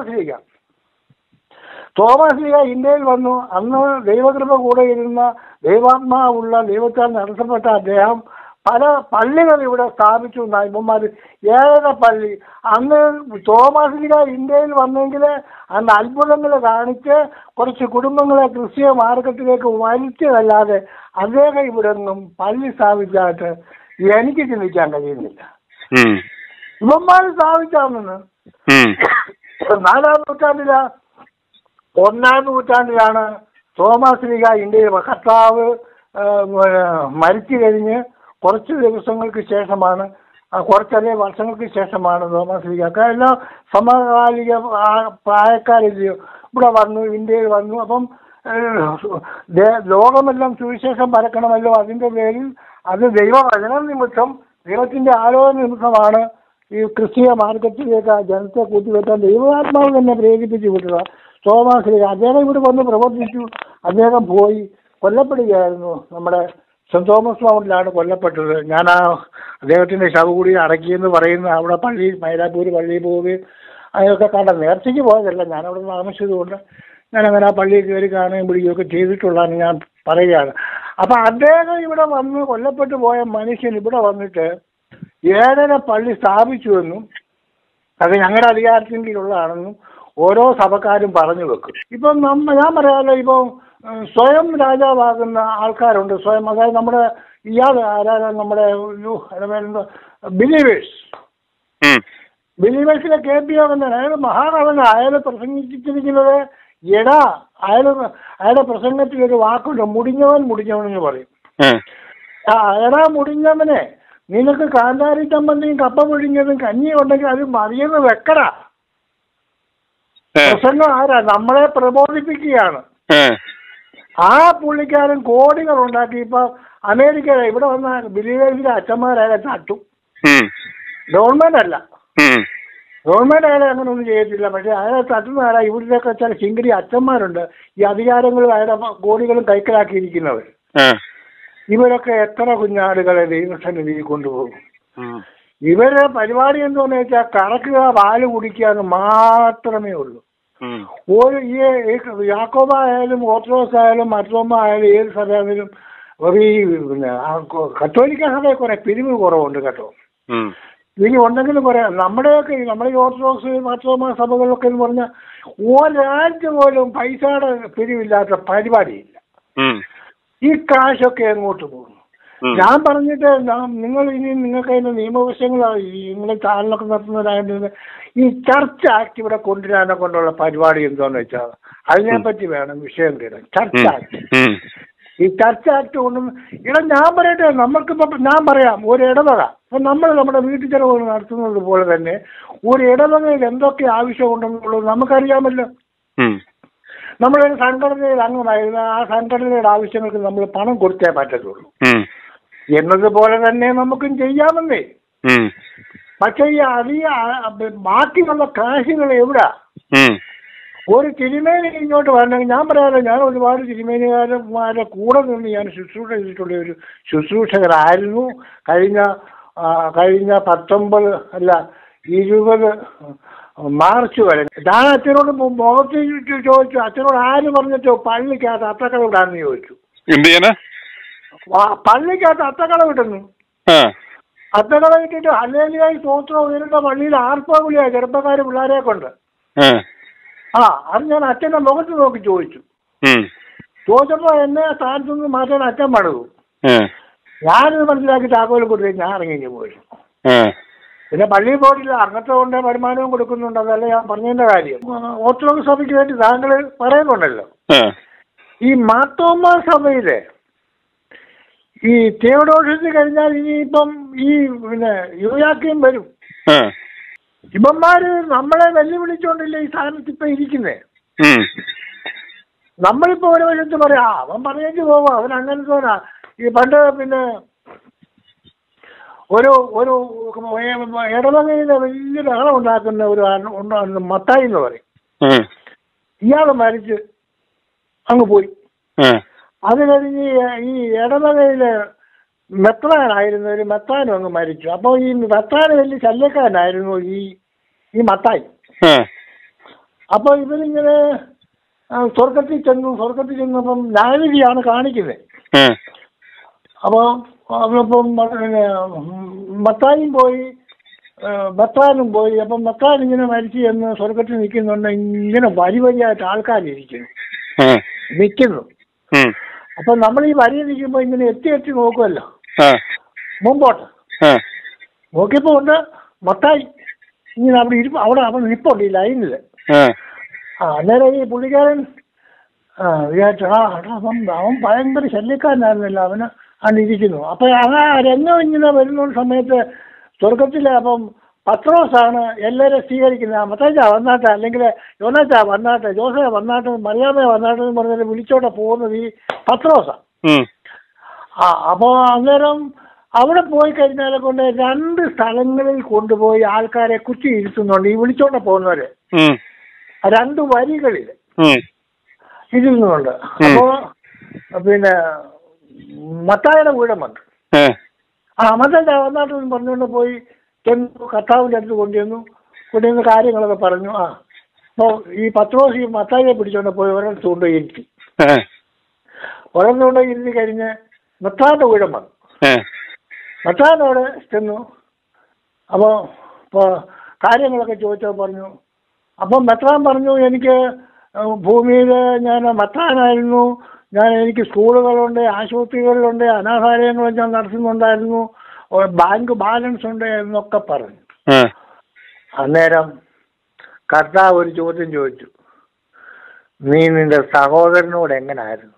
S2: തോമസ് ലീഗ ഇന്ത്യയിൽ വന്നു. അന്ന് ദൈവകൃപ കൂടെ ഇരുന്ന ദൈവാത്മാവുള്ള ദൈവത്താൽ നടത്തപ്പെട്ട അദ്ദേഹം പല പള്ളികൾ ഇവിടെ സ്ഥാപിച്ചു. ഇവന്മാർ ഏഴര പള്ളി. അന്ന് തോമസ് ലീഗ ഇന്ത്യയിൽ വന്നെങ്കിൽ അന്ന് അത്ഭുതങ്ങൾ കാണിച്ച് കുറച്ച് കുടുംബങ്ങളെ ക്രിസ്തീയ മാർഗത്തിലേക്ക് വലിച്ചതല്ലാതെ അദ്ദേഹം ഇവിടെ നിന്നും പള്ളി സ്ഥാപിച്ചായിട്ട് എനിക്ക് ചിന്തിക്കാൻ കഴിയുന്നില്ല. ഇവന്മാർ സ്ഥാപിച്ചാണെന്ന് 4-ാം നൂറ്റാണ്ടില 1-ാം നൂറ്റാണ്ടിലാണ് തോമസ് ലീഗ ഇന്ത്യയിൽ. കർത്താവ് മരിച്ചു കഴിഞ്ഞ് കുറച്ച് ദിവസങ്ങൾക്ക് ശേഷമാണ്, കുറച്ചധികം വർഷങ്ങൾക്ക് ശേഷമാണ് തോമസ് ലീഗ. എല്ലാം സമകാലിക പ്രായക്കാരില്ലയോ ഇവിടെ വന്നു, ഇന്ത്യയിൽ വന്നു. അപ്പം ലോകമെല്ലാം സുവിശേഷം പരക്കണമല്ലോ. അതിൻ്റെ പേരിൽ അത് ദൈവവചനം നിമിത്തം, ദൈവത്തിന്റെ ആലോചന നിമിത്തമാണ് ഈ ക്രിസ്തീയ മാർഗത്തിലേക്ക് ജനത്തെ കൂട്ടിവെക്കാൻ ദൈവാത്മാവ് തന്നെ പ്രേരിപ്പിച്ചു വിട്ടത് തോമസ് ലീഗ. അദ്ദേഹം ഇവിടെ വന്ന് പ്രവർത്തിച്ചു. അദ്ദേഹം പോയി കൊല്ലപ്പെടുകയായിരുന്നു. നമ്മുടെ സെന്റ് തോമസ് മൗണ്ടിലാണ് കൊല്ലപ്പെട്ടത്. ഞാൻ അദ്ദേഹത്തിന്റെ ശവം കൂടി അടക്കിയെന്ന് പറയുന്ന അവിടെ പള്ളിയിൽ, മൈലാപ്പൂർ പള്ളിയിൽ പോവുകയും അതൊക്കെ കണ്ട. നേർച്ചയ്ക്ക് പോയതല്ല, ഞാനവിടെ താമസിച്ചതുകൊണ്ട് ഞാനങ്ങനെ ആ പള്ളിയിൽ കയറി കാണുകയും പിടിക്കുകയൊക്കെ ചെയ്തിട്ടുള്ളതാണ് ഞാൻ പറയുകയാണ്. അപ്പൊ അദ്ദേഹം ഇവിടെ വന്ന് കൊല്ലപ്പെട്ടു പോയ മനുഷ്യൻ ഇവിടെ വന്നിട്ട് 7 പള്ളി സ്ഥാപിച്ചുവെന്നും അത് ഞങ്ങളുടെ അധികാരത്തിൻ്റെ കീഴിലുള്ളതാണെന്നും ഓരോ സഭക്കാരും പറഞ്ഞു വെക്കും. ഇപ്പം ഞാൻ പറയാമല്ലോ, ഇപ്പം സ്വയം രാജാവാകുന്ന ആൾക്കാരുണ്ട്. സ്വയം, അതായത് നമ്മുടെ നമ്മുടെ ബിലീവേഴ്സിനെ കേൾപ്പിയാവുന്ന അയാൾ മഹാകവന. അയാൾ പ്രസംഗിച്ചിരിക്കുന്നത് അയാളുടെ പ്രസംഗത്തിൽ ഒരു വാക്കുണ്ട്, മുടിഞ്ഞവൻ പറയും. എടാ മുടിഞ്ഞവനെ, നിനക്ക് കാന്താരി ചമ്മന്തിയും കപ്പ മുഴിഞ്ഞതും കഞ്ഞിയും ഉണ്ടെങ്കിൽ അത് മതിയെന്ന് വെക്കടാ. പ്രസംഗം ആരാ? നമ്മളെ പ്രബോധിപ്പിക്കുകയാണ്. ആ പുള്ളിക്കാരൻ കോടികൾ ഉണ്ടാക്കി. ഇപ്പൊ അമേരിക്കയിലെ ഇവിടെ വന്ന ബിലീവേഴ്സിലെ അച്ഛന്മാരെ തട്ടും. ഗവൺമെന്റ് അല്ല, ഗവൺമെന്റ് അയാളെ അങ്ങനെ ഒന്നും ചെയ്യത്തില്ല. പക്ഷെ അയാളെ തട്ടുന്ന ആരാ? ഇവിടുത്തെ ചില ശിങ്കിരി അച്ഛന്മാരുണ്ട്, ഈ അധികാരങ്ങളും അയാളുടെ കോടികളും കൈക്കലാക്കിയിരിക്കുന്നവർ. ഇവരൊക്കെ എത്ര കുഞ്ഞാടുകളെ ദൈവസന്നിധിയിൽ കൊണ്ടുപോകും. ഇവരുടെ പരിപാടി എന്താണെന്ന് വെച്ചാൽ കറക്കുക, പാല് കുടിക്കുക എന്ന് മാത്രമേ ഉള്ളൂ. ഈ യാക്കോബ ആയാലും ഓർത്തഡോക്സ് ആയാലും മറ്റൊമ്മ ആയാലും ഏത് സഭയായാലും ഈ കത്തോലിക്ക സഭയെ കുറെ പിരിവ് കുറവുണ്ട് കേട്ടോ. ഇനി ഉണ്ടെങ്കിലും കുറെ നമ്മുടെ ഈ ഓർത്തഡോക്സ് മറ്റൊമ്മ സഭകളിലൊക്കെ എന്ന് പറഞ്ഞാൽ ഒരാഴ്ച പോലും പൈസയുടെ പിരിവില്ലാത്ത പരിപാടിയില്ല. ഈ കാശൊക്കെ എങ്ങോട്ട് പോകുന്നു? ഞാൻ പറഞ്ഞിട്ട് നിങ്ങൾ ഇനി നിങ്ങൾക്ക് അതിന്റെ നിയമവശങ്ങളാണ് നിങ്ങളെ ചാനലൊക്കെ നടത്തുന്നവരായിട്ട് ഈ ചർച്ച് ആക്ട് ഇവിടെ കൊണ്ടുവരാനെ കൊണ്ടുള്ള പരിപാടി എന്താന്ന് വെച്ചാൽ അതിനെപ്പറ്റി വേണം വിഷയം തീരാൻ. ചർച്ച് ആക്ട്, ഈ ചർച്ച് ആക്ട് കൊണ്ടും ഞാൻ പറയട്ടെ, നമ്മൾക്കിപ്പോ ഞാൻ പറയാം, ഒരു ഇടവക ഇപ്പൊ നമ്മൾ നമ്മുടെ വീട്ടു ചെലവുകൾ നടത്തുന്നത് പോലെ തന്നെ ഒരു ഇടവകയിൽ എന്തൊക്കെ ആവശ്യമുണ്ടെന്നുള്ളത് നമുക്കറിയാമല്ലോ. നമ്മളൊരു സംഘടനയിൽ അംഗമായിരുന്ന ആ സംഘടനയുടെ ആവശ്യങ്ങൾക്ക് നമ്മൾ പണം കൊടുത്തേ പറ്റത്തുള്ളൂ എന്നതുപോലെ തന്നെ നമുക്കും ചെയ്യാമെന്നേ. പക്ഷെ ഈ ബാക്കിയുള്ള കാശുകൾ എവിടാ? ഒരു തിരുമേനി ഇങ്ങോട്ട് വരണമെങ്കിൽ ഞാൻ പറയാമല്ലോ, ഞാൻ ഒരുപാട് തിരുമേനിമാരെ കൂടെ നിന്ന് ഞാൻ ശുശ്രൂഷ ചെയ്തിട്ടുള്ള ഒരു ശുശ്രൂഷകരായിരുന്നു. കഴിഞ്ഞ 20 മാർച്ച് വരെ ഞാൻ അച്ഛനോട് മുഖത്ത് ചോദിച്ചു, അച്ഛനോട് ആര് പറഞ്ഞിട്ടോ പള്ളിക്കകത്ത് അത്തക്കട വിടാന്ന് ചോദിച്ചു. പള്ളിക്കകത്ത് അത്തക്കട വിട്ടുന്നു. അത്തക്കട വിട്ടിട്ട് ഹല്ലേലൂയ സ്തോത്രം ഉയരുന്ന പള്ളിയിൽ ആർപ്പാവിളിയാ ചെറുപ്പക്കാര് പിള്ളേരെ കൊണ്ട്. അത് ഞാൻ അച്ഛന്റെ മുഖത്ത് നോക്കി ചോദിച്ചു. ചോദിച്ചപ്പോ എന്നെ സ്ഥാനത്ത് നിന്ന് മാറ്റാൻ അച്ഛൻ പണിതു. ഞാനിത് മനസ്സിലാക്കി താക്കോൽ കൊടുത്തു ഞാൻ ഇറങ്ങി പോയി. പിന്നെ പള്ളിയിൽ പോയിട്ടില്ല, അങ്ങനത്തെ കൊണ്ട് വരുമാനവും കൊടുക്കുന്നുണ്ട്. അതല്ല ഞാൻ പറഞ്ഞതിന്റെ കാര്യം. ഓർത്തഡോക്സ് സഭയ്ക്ക് വേണ്ടി താങ്കൾ പറയുന്നുണ്ടല്ലോ, ഈ മാർത്തോമാ സഭയിലെ ഈ തിയോഡോഷ്യസ് കഴിഞ്ഞാൽ ഇനിയിപ്പം ഈ പിന്നെ യൂയാക്കീം വരും. ഇവന്മാര് നമ്മളെ വെല്ലുവിളിച്ചോണ്ടില്ല ഈ സ്ഥാനത്ത് ഇപ്പൊ ഇരിക്കുന്നേ. നമ്മളിപ്പോ ഒരു വശത്ത് പറയാ അവൻ പറഞ്ഞേക്ക് പോവാ, അവൻ അങ്ങനത്തെ ഈ പണ്ട് പിന്നെ ഒരു ഇടവകയിലെ വലിയ ബഹളം ഉണ്ടാക്കുന്ന ഒരു മത്തായി എന്ന് പറയും. ഇയാള് മരിച്ച് അങ്ങ് പോയി. അത് കഴിഞ്ഞ് ഈ ഇടവകയിലെ മെത്രാനായിരുന്നു ഒരു മെത്രാനും അങ്ങ് മരിച്ചു. അപ്പൊ ഈ മെത്രാന് വലിയ ശല്യക്കാരനായിരുന്നു ഈ മത്തായി. അപ്പൊ ഇവരിങ്ങനെ സ്വർഗത്തിൽ ചെന്നപ്പം ന്യായവിധിയാണ് കാണിക്കുന്നത്. അപ്പൊ അവളിപ്പം മത്തായും പോയി മെത്രാനും പോയി. അപ്പം മെത്രാൻ ഇങ്ങനെ മരിച്ചു എന്ന് സ്വർഗത്തിൽ നിൽക്കുന്നുണ്ട്. ഇങ്ങനെ വരിയായിട്ട് ആൾക്കാരിയ്ക്കുന്നു നിൽക്കുന്നു. അപ്പൊ നമ്മൾ ഈ വരി നിൽക്കുമ്പോ ഇങ്ങനെ എത്തി നോക്കുമല്ലോ മുമ്പോട്ട്. നോക്കിയപ്പോ ഉണ്ട് മത്തായി ഇങ്ങനെ അവിടെ അവൻ നിപ്പുണ്ട് ഈ ലൈനില്. അന്നേരം ഈ പുള്ളിക്കാരൻ വിചാരിച്ചു അവൻ ഭയങ്കര ശല്യക്കാരനായിരുന്നല്ലോ, അവന് ഇരിക്കുന്നു. അപ്പൊ രംഗം ഇങ്ങനെ വരുന്ന സമയത്ത് സ്വർഗത്തിലെ അപ്പം പത്രോസാണ് എല്ലാവരും സ്വീകരിക്കുന്നത്. മത്തായിച്ചാ വന്നാട്ടെ, അല്ലെങ്കിൽ യോനാച്ചാ വന്നാട്ടെ, ജോസേ വന്നാട്ടെ, മറിയാമേ വന്നാട്ടെ എന്ന് പറഞ്ഞാൽ വിളിച്ചോട്ടെ പോകുന്നത് ഈ പത്രോസാ. അപ്പൊ അന്നേരം അവിടെ പോയി കഴിഞ്ഞാലെ കൊണ്ട് 2 സ്ഥലങ്ങളിൽ കൊണ്ടുപോയി ആൾക്കാരെ കുറ്റി ഇരുത്തുന്നുണ്ട് ഈ വിളിച്ചോണ്ടെ പോകുന്നവര്. 2 വരികളിൽ ഇരുന്നുണ്ട്. അപ്പോ പിന്നെ മത്തായിയുടെ വീടും വന്നു. മത്തായി വന്നാട്ട് പറഞ്ഞുകൊണ്ട് പോയി ചെന്നു കർത്താവിൻ്റെ അടുത്ത് കൊണ്ടുവന്ന് കാര്യങ്ങളൊക്കെ പറഞ്ഞു. അപ്പോ ഈ പത്രോസ് ഈ മത്തായിയെ പിടിച്ചോണ്ട് പോയി ഒരിടത്ത് കൊണ്ടുപോയി ഇരുത്തി. ഒരിടത്ത് കൊണ്ടുപോയി ഇരുത്തി കഴിഞ്ഞ് മെത്രാന്റെ വീടും വന്നു. മെത്രാനോട് ചെന്നു. അപ്പോൾ കാര്യങ്ങളൊക്കെ ചോദിച്ചോ പറഞ്ഞു. അപ്പം മെത്രാൻ പറഞ്ഞു, എനിക്ക് ഭൂമിയിൽ ഞാൻ മെത്രാനായിരുന്നു, എനിക്ക് സ്കൂളുകളുണ്ട്, ആശുപത്രികളിലുണ്ട്, അനാഥാലയങ്ങൾ ഞാൻ നടത്തുന്നുണ്ടായിരുന്നു, ബാങ്ക് ബാലൻസ് ഉണ്ട് എന്നൊക്കെ പറഞ്ഞു. അന്നേരം കർത്താവ് ഒരു ചോദ്യം ചോദിച്ചു, നീ നിന്റെ സഹോദരനോട് എങ്ങനായിരുന്നു?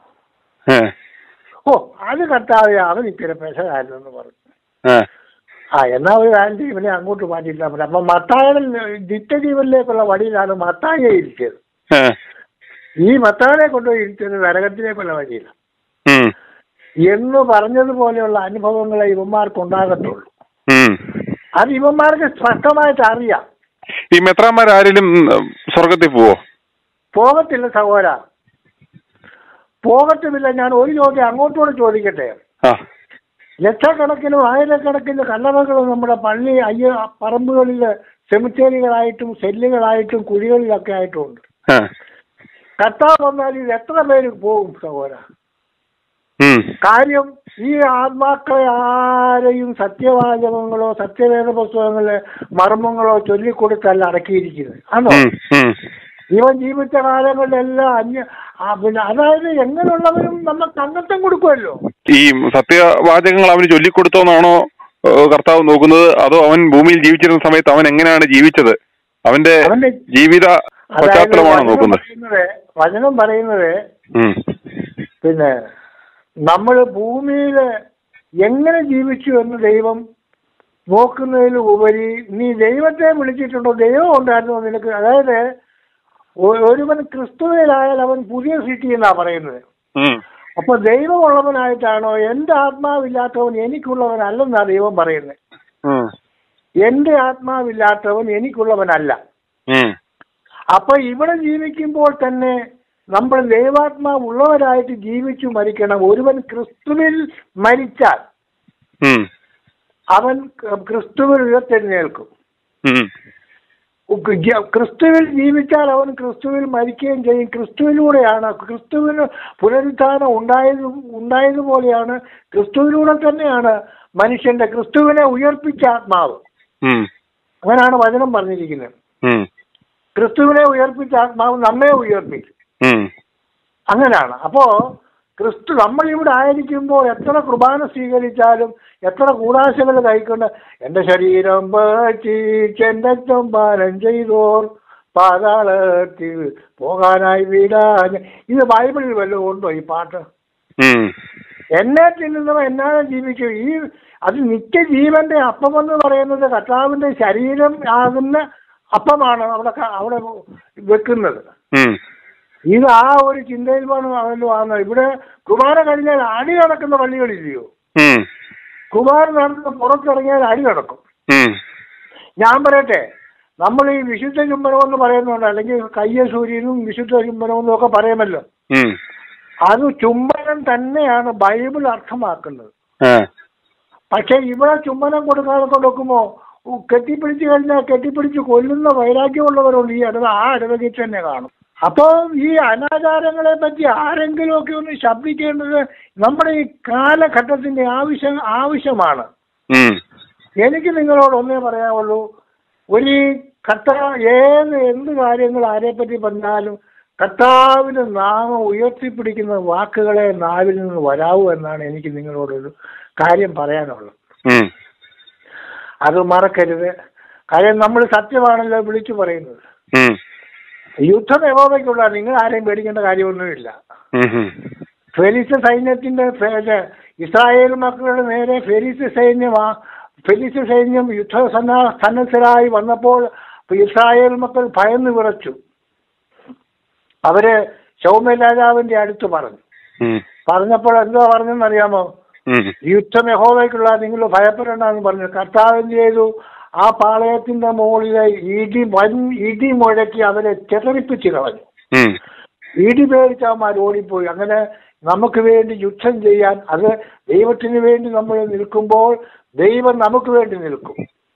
S2: അത് കർത്താവ് അവൻ ഇത്തിരി പെശകായിരുന്നു എന്ന് പറഞ്ഞു. എന്നാ ഒരു കാര്യം ഇവനെ അങ്ങോട്ട് മാറ്റിയിട്ടാ പറ്റും. അപ്പൊ മത്തായുടെ നിത്യജീവനിലേക്കുള്ള വഴിയിലാണ് മത്തായെ ഇരിച്ചത്. ഈ മത്തായെ കൊണ്ടുപോയി ഇരിച്ചത് നരകത്തിലേക്കുള്ള വഴിയില്ല എന്ന് പറഞ്ഞതുപോലെയുള്ള അനുഭവങ്ങളെ ഇവന്മാർക്ക് ഉണ്ടാകത്തുള്ളൂ. അത് ഇവന്മാർക്ക് സ്പഷ്ടമായിട്ട് അറിയാം.
S3: ഈ മെത്രാന്മാരാരെങ്കിലും സ്വർഗത്തിൽ പോകത്തില്ല സഹോദര, പോകത്തുമില്ല. ഞാൻ ഒരു ചോദ്യം അങ്ങോട്ടൂടെ ചോദിക്കട്ടെ. ലക്ഷക്കണക്കിനും ആയിരക്കണക്കിന് കല്ലറകളും നമ്മുടെ പള്ളി പറമ്പുകളിൽ സെമിത്തേരികളായിട്ടും സെല്ലുകളായിട്ടും കുഴികളിലൊക്കെ ആയിട്ടുമുണ്ട്. കർത്താവ് വന്നാൽ ഇത് എത്ര പേര് പോകും സഹോദര? കാര്യം ഈ ആത്മാക്കളെ ആരെയും സത്യവാചകങ്ങളോ സത്യവേദ പുസ്തകങ്ങളിലെ മർമ്മങ്ങളോ ചൊല്ലിക്കൊടുത്തല്ല അടക്കിയിരിക്കുന്നത്. ആണോ? ഇവൻ ജീവിച്ച കാലങ്ങളിലെല്ലാം പിന്നെ അതായത് എങ്ങനെയുള്ളവരും നമുക്ക് അംഗത്വം കൊടുക്കുമല്ലോ. ഈ സത്യവാചകങ്ങൾ അവന് ചൊല്ലിക്കൊടുത്തോന്നാണോ കർത്താവ് നോക്കുന്നത്? അതോ അവൻ ഭൂമിയിൽ ജീവിച്ചിരുന്ന സമയത്ത് അവൻ എങ്ങനെയാണ് ജീവിച്ചത്, അവന്റെ ജീവിത പശ്ചാത്തലമാണോ നോക്കുന്നത്?
S2: വചനം പറയുന്നത് പിന്നെ നമ്മൾ ഭൂമിയിൽ എങ്ങനെ ജീവിച്ചു എന്ന് ദൈവം നോക്കുന്നതിൽ ഉപരി നീ ദൈവത്തെ വിളിച്ചിട്ടുണ്ടോ, ദൈവം ഉണ്ടായിരുന്നോ നിനക്ക്? അതായത് ഒരുവൻ ക്രിസ്തുവിലായാൽ അവൻ പുതിയ സൃഷ്ടി എന്നാ പറയുന്നത്. അപ്പൊ ദൈവമുള്ളവനായിട്ടാണോ? എന്റെ ആത്മാവില്ലാത്തവൻ എനിക്കുള്ളവനല്ലെന്നാ ദൈവം പറയുന്നത്. എന്റെ ആത്മാവില്ലാത്തവൻ എനിക്കുള്ളവനല്ല.
S3: അപ്പൊ ഇവിടെ ജീവിക്കുമ്പോൾ തന്നെ നമ്മൾ ദൈവാത്മാവ് ഉള്ളവരായിട്ട് ജീവിച്ചു മരിക്കണം. ഒരുവൻ ക്രിസ്തുവിൽ മരിച്ചാൽ അവൻ ക്രിസ്തുവിൽ ഉയർത്തെഴുന്നേൽക്കും. ക്രിസ്തുവിൽ ജീവിച്ചാൽ അവൻ ക്രിസ്തുവിൽ മരിക്കുകയും ചെയ്യും. ക്രിസ്തുവിലൂടെയാണ്, ക്രിസ്തുവിന് പുനരുത്ഥാനം ഉണ്ടായതുപോലെയാണ് ക്രിസ്തുവിലൂടെ തന്നെയാണ് മനുഷ്യന്റെ ക്രിസ്തുവിനെ ഉയർപ്പിച്ച ആത്മാവ്. അങ്ങനെയാണ് വചനം പറഞ്ഞിരിക്കുന്നത്. ക്രിസ്തുവിനെ ഉയർപ്പിച്ച ആത്മാവ് നമ്മെ ഉയർപ്പിക്കും. അങ്ങനെയാണ്. അപ്പോ ക്രിസ്തു നമ്മളിവിടെ ആയിരിക്കുമ്പോൾ എത്ര കുർബാന സ്വീകരിച്ചാലും എത്ര കൂടാശകൾ കൈക്കൊണ്ട് എന്റെ ശരീരം എന്റെ രക്തം പാനം ചെയ്തോർ പാതാളത്തിൽ പോകാനായി വീടാൻ, ഇത് ബൈബിളിൽ വല്ലതും ഉണ്ടോ ഈ പാട്ട്? എന്നെ തിന്നുന്നവ എന്നാലും ജീവിക്കും. അത് നിത്യജീവന്റെ അപ്പമെന്ന് പറയുന്നത് കർത്താവിന്റെ ശരീരം ആകുന്ന അപ്പമാണ് അവിടെ വെക്കുന്നത്. ഇത് ആ ഒരു ചിന്തയിൽ ആണ്. ഇവിടെ കുർബാന കഴിഞ്ഞാൽ അടി നടക്കുന്ന പള്ളികളില്ലയോ? കുർബാന നടന്ന് പുറത്തിറങ്ങിയാൽ അടി നടക്കും. ഞാൻ പറയട്ടെ, നമ്മൾ ഈ വിശുദ്ധ ചുംബനം എന്ന് പറയുന്നുണ്ട്, അല്ലെങ്കിൽ കയ്യസൂര്യനും വിശുദ്ധ ചുംബനമെന്നും ഒക്കെ പറയുമല്ലോ. അത് ചുംബനം തന്നെയാണ് ബൈബിൾ അർത്ഥമാക്കുന്നത്. പക്ഷെ ഇവിടെ ചുംബനം കൊടുക്കാതെ കൊടുക്കുമ്പോ കെട്ടിപ്പിടിച്ച് കഴിഞ്ഞാൽ കെട്ടിപ്പിടിച്ച് കൊല്ലുന്ന വൈരാഗ്യമുള്ളവരുണ്ട്. ആ ഇടവകയിൽ തന്നെ കാണും. അപ്പോൾ ഈ അനാചാരങ്ങളെ പറ്റി ആരെങ്കിലും ഒക്കെ ഒന്ന് ശബ്ദിക്കേണ്ടത് നമ്മുടെ ഈ കാലഘട്ടത്തിന്റെ ആവശ്യമാണ്. എനിക്ക് നിങ്ങളോട് ഒന്നേ പറയാവുള്ളൂ, ഒരു എന്ത് കാര്യങ്ങൾ ആരെപ്പറ്റി പറഞ്ഞാലും കർത്താവിന്റെ നാമം ഉയർത്തിപ്പിടിക്കുന്ന വാക്കുകളെ നാവിൽ നിന്ന് വരാവൂ എന്നാണ് എനിക്ക് നിങ്ങളോടൊരു കാര്യം പറയാനുള്ളത്. അത് മറക്കരുത്. കാര്യം നമ്മൾ സത്യമാണല്ലോ വിളിച്ചു പറയുന്നത്. യുദ്ധം യഹോവയ്ക്കുള്ള, നിങ്ങൾ ആരെയും പേടിക്കേണ്ട കാര്യമൊന്നുമില്ല. ഫെലിസ്ത്യ സൈന്യത്തിന്റെ ഇസ്രായേൽ മക്കളുടെ നേരെ ഫെലിസ്ത്യ സൈന്യം യുദ്ധസന്നദ്ധരായി വന്നപ്പോൾ ഇസ്രായേൽ മക്കൾ ഭയന്ന് വിറച്ചു. അവര് ശൗമ്യ രാജാവിന്റെ അടുത്ത് പറഞ്ഞപ്പോൾ എന്തോ പറഞ്ഞെന്നറിയാമോ? യുദ്ധം യഹോവയ്ക്കുള്ള, നിങ്ങൾ ഭയപ്പെടണ്ടെന്ന് പറഞ്ഞു. കർത്താവ് എന്ത് ചെയ്തു? ആ പാളയത്തിന്റെ മുകളിലെ ഇടി മുഴക്കി അവരെ ചെതറിപ്പിച്ച് കളഞ്ഞു. ഇടി പേടിച്ചവന്മാർ ഓടിപ്പോയി. അങ്ങനെ നമുക്ക് വേണ്ടി യുദ്ധം ചെയ്യാൻ, അത് ദൈവത്തിന് വേണ്ടി നമ്മൾ നിൽക്കുമ്പോൾ ദൈവം നമുക്ക് വേണ്ടി നിൽക്കും.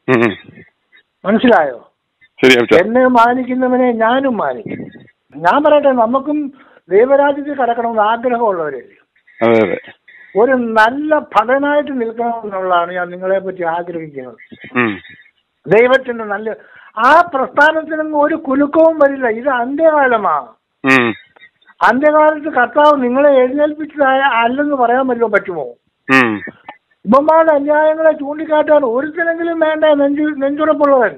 S3: മനസ്സിലായോ? എന്നെ മാനിക്കുന്നവനെ ഞാനും മാനിക്കും. ഞാൻ പറയട്ടെ, നമുക്കും ദൈവരാജ്യത്തിൽ കടക്കണമെന്ന് ആഗ്രഹമുള്ളവരല്ലേ? ഒരു നല്ല ഭടനായിട്ട് നിൽക്കണമെന്നുള്ളതാണ് ഞാൻ നിങ്ങളെ പറ്റി ആഗ്രഹിക്കുന്നത്. ദൈവത്തിന്റെ നല്ല ആ പ്രസ്ഥാനത്തിനൊന്നും ഒരു കുലുക്കവും വരില്ല. ഇത് അന്ത്യകാലമാണ്. അന്ത്യകാലത്ത് കർത്താവ് നിങ്ങളെ എഴുന്നേൽപ്പിച്ചതായ അല്ലെന്ന് പറയാൻ വല്ലതും പറ്റുമോ? ഇവന്മാരുടെ അന്യായങ്ങളെ ചൂണ്ടിക്കാട്ടാൻ ഒരുത്തനെങ്കിലും വേണ്ട നെഞ്ചുറപ്പുള്ളവൻ.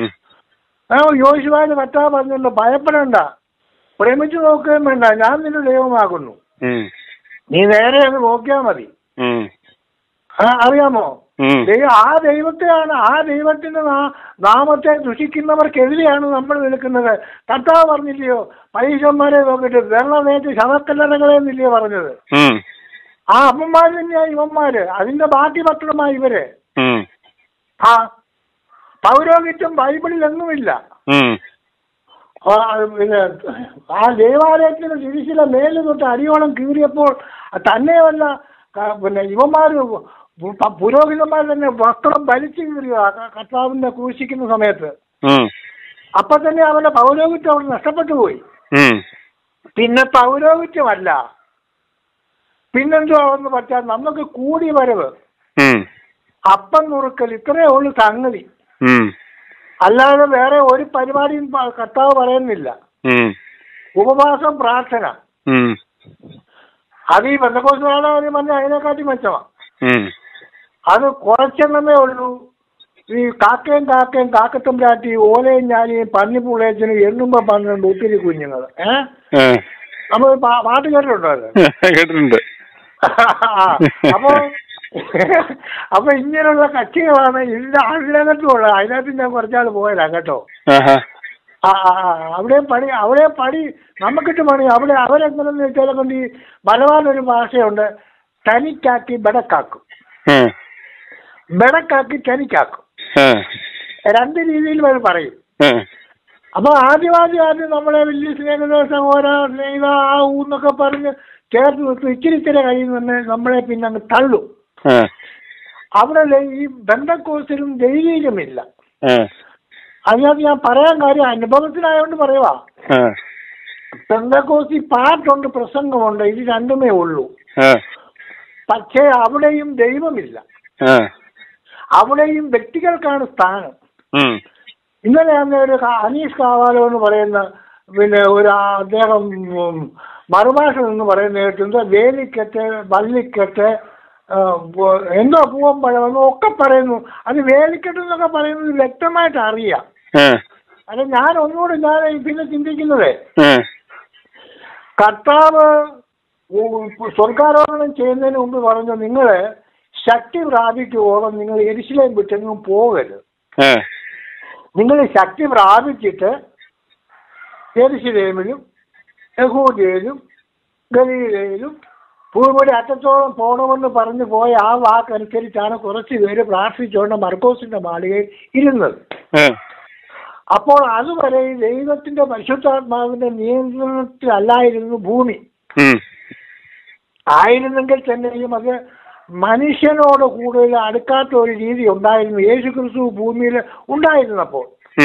S3: യോശുവാന് കർത്താവ് പറഞ്ഞുകൊണ്ട് ഭയപ്പെടേണ്ട, പ്രേമിച്ചു നോക്കുകയും വേണ്ട, ഞാൻ നിന്റെ ദൈവമാകുന്നു, നീ നേരെ അങ്ങ് നോക്കിയാൽ മതി. അറിയാമോ? ആ ദൈവത്തെയാണ്, ആ ദൈവത്തിന്റെ നാമത്തെ ദുഷിക്കുന്നവർക്കെതിരെയാണ് നമ്മൾ നിൽക്കുന്നത്. കർത്താവ് പറഞ്ഞില്ലയോ, പരീക്ഷന്മാരെ നോക്കിയിട്ട് വെള്ളമേറ്റ് ശവക്കല്ലറകളെന്നില്ലയോ പറഞ്ഞത്? ആ അമ്മമാര് തന്നെയാ ഇവന്മാര്, അതിന്റെ ബാക്കി പത്രമായി ഇവര്. പൗരോഹിത്യം ബൈബിളിലെങ്ങുമില്ല. പിന്നെ ആ ദേവാലയത്തിന് തിരിച്ചില്ല മേല് തൊട്ട് അടിയോളം കീറിയപ്പോൾ തന്നെയല്ല, പിന്നെ ഇവന്മാര് പുരോഹിതന്മാർ തന്നെ വസ്ത്രം വലിച്ചു കീറിയ കർത്താവിനെ ക്രൂശിക്കുന്ന സമയത്ത്. അപ്പൊ തന്നെ അവന്റെ പൗരോഹിത്യം അവിടെ നഷ്ടപ്പെട്ടു പോയി. പിന്നെ പൗരോഹിത്യമല്ല, പിന്നെന്തോ എന്ന് പറ്റാൻ നമുക്ക് കൂടി വരവ്, അപ്പം നുറുക്കൽ, ഇത്രയേ ഉള്ളു സംഗതി. അല്ലാതെ വേറെ ഒരു പരിപാടിയും കർത്താവ് പറയുന്നില്ല. ഉപവാസം, പ്രാർത്ഥന, അത് ഈ ബന്ധക്കോസ്തുകാരെ പറഞ്ഞ അതിനെക്കാട്ടി മെച്ചമാണ്. അത് കുറച്ചെണ്ണമേ ഉള്ളൂ. ഈ കാക്കയും കാക്കത്തമ്പരാട്ടി, ഓലയും ഞാനിയും പന്നിപ്പുള്ളേച്ചനും എണ്ണുമ്പോ പന്ത്രണ്ട് ഒത്തിരി കുഞ്ഞുങ്ങൾ. നമ്മൾ പാട്ട് കേട്ടിട്ടുണ്ടോ? അത് കേട്ടിട്ടുണ്ട്. അപ്പൊ ഇങ്ങനെയുള്ള കക്ഷികളാണ് ഇതിന്റെ അതിനകത്തുള്ളത്. അതിനകത്ത് ഞാൻ കുറച്ചാൾ പോയതാ കേട്ടോ. അവിടെ പണി നമുക്കിട്ട് പണി. അവിടെ അവരെന്താണെന്ന് വെച്ചാൽ കൊണ്ട് ഈ മലബാറിലൊരു ഭാഷയുണ്ട്, തനിക്കാക്കി ബെടക്കാക്കും, ബെടക്കാക്കി തനിക്കാക്കും. രണ്ട് രീതിയിൽ അവർ പറയും.
S2: അപ്പൊ ആദ്യം നമ്മളെ വലിയ സഹോദര സ്നേഹിത എന്നൊക്കെ പറഞ്ഞ് ചേർത്ത് നിർത്തും. ഇച്ചിരി കഴിയുന്ന തന്നെ നമ്മളെ പിന്നെ അങ്ങ് തള്ളും. അവിടെ ഈ ബന്ധക്കോസിലും ദൈവീകമില്ല. അതിനകത്ത് ഞാൻ പറയാൻ കാര്യം അനുഭവത്തിലായോണ്ട് പറയുവാ. ബന്ധക്കോസി പാട്ടുണ്ട്, പ്രസംഗമുണ്ട്, ഇത് രണ്ടുമേ ഉള്ളൂ. പക്ഷേ അവിടെയും ദൈവമില്ല. അവിടെയും വ്യക്തികൾക്കാണ് സ്ഥാനം. ഇന്നലെ ഒരു അനീഷ് കാവാലോ എന്ന് പറയുന്ന പിന്നെ ഒരു അദ്ദേഹം മറുഭാഷ എന്ന് പറയുന്ന കേട്ടിട്ട് വേലിക്കെട്ട്, വള്ളിക്കെട്ട്, എന്തോ പൂവമ്പഴമെന്നോ ഒക്കെ പറയുന്നു. അത് വേലിക്കെട്ട് എന്നൊക്കെ പറയുന്നത് വ്യക്തമായിട്ട് അറിയാം. അല്ല ഞാൻ ഒന്നുകൂടി പിന്നെ ചിന്തിക്കുന്നത്, കർത്താവ് സ്വർഗാരോഹണം ചെയ്യുന്നതിന് മുമ്പ് പറഞ്ഞു, നിങ്ങള് ശക്തി പ്രാപിക്കുവോളം നിങ്ങൾ യെരുശലേം വിട്ടെങ്ങും പോകരുത്. നിങ്ങൾ ശക്തി പ്രാപിച്ചിട്ട് യെരുശലേമിലും യഹൂദയിലും ഗലീലയിലും ഭൂമിയുടെ അറ്റത്തോളം പോകണമെന്ന് പറഞ്ഞു പോയ ആ വാക്കനുസരിച്ചാണ് കുറച്ച് പേര് പ്രാർത്ഥിച്ചുകൊണ്ട് മർക്കോസിന്റെ മാളികയിൽ ഇരുന്നത്. അപ്പോൾ അതുവരെ ദൈവത്തിന്റെ പരിശുദ്ധാത്മാവിന്റെ നിയന്ത്രണത്തിലല്ലായിരുന്നു ഭൂമി. ആയിരുന്നെങ്കിൽ തന്നെയും അത് മനുഷ്യനോട് കൂടുതൽ അടുക്കാത്ത ഒരു രീതി ഉണ്ടായിരുന്നു യേശു ക്രിസ്തു ഭൂമിയിൽ ഉണ്ടായിരുന്നപ്പോൾ.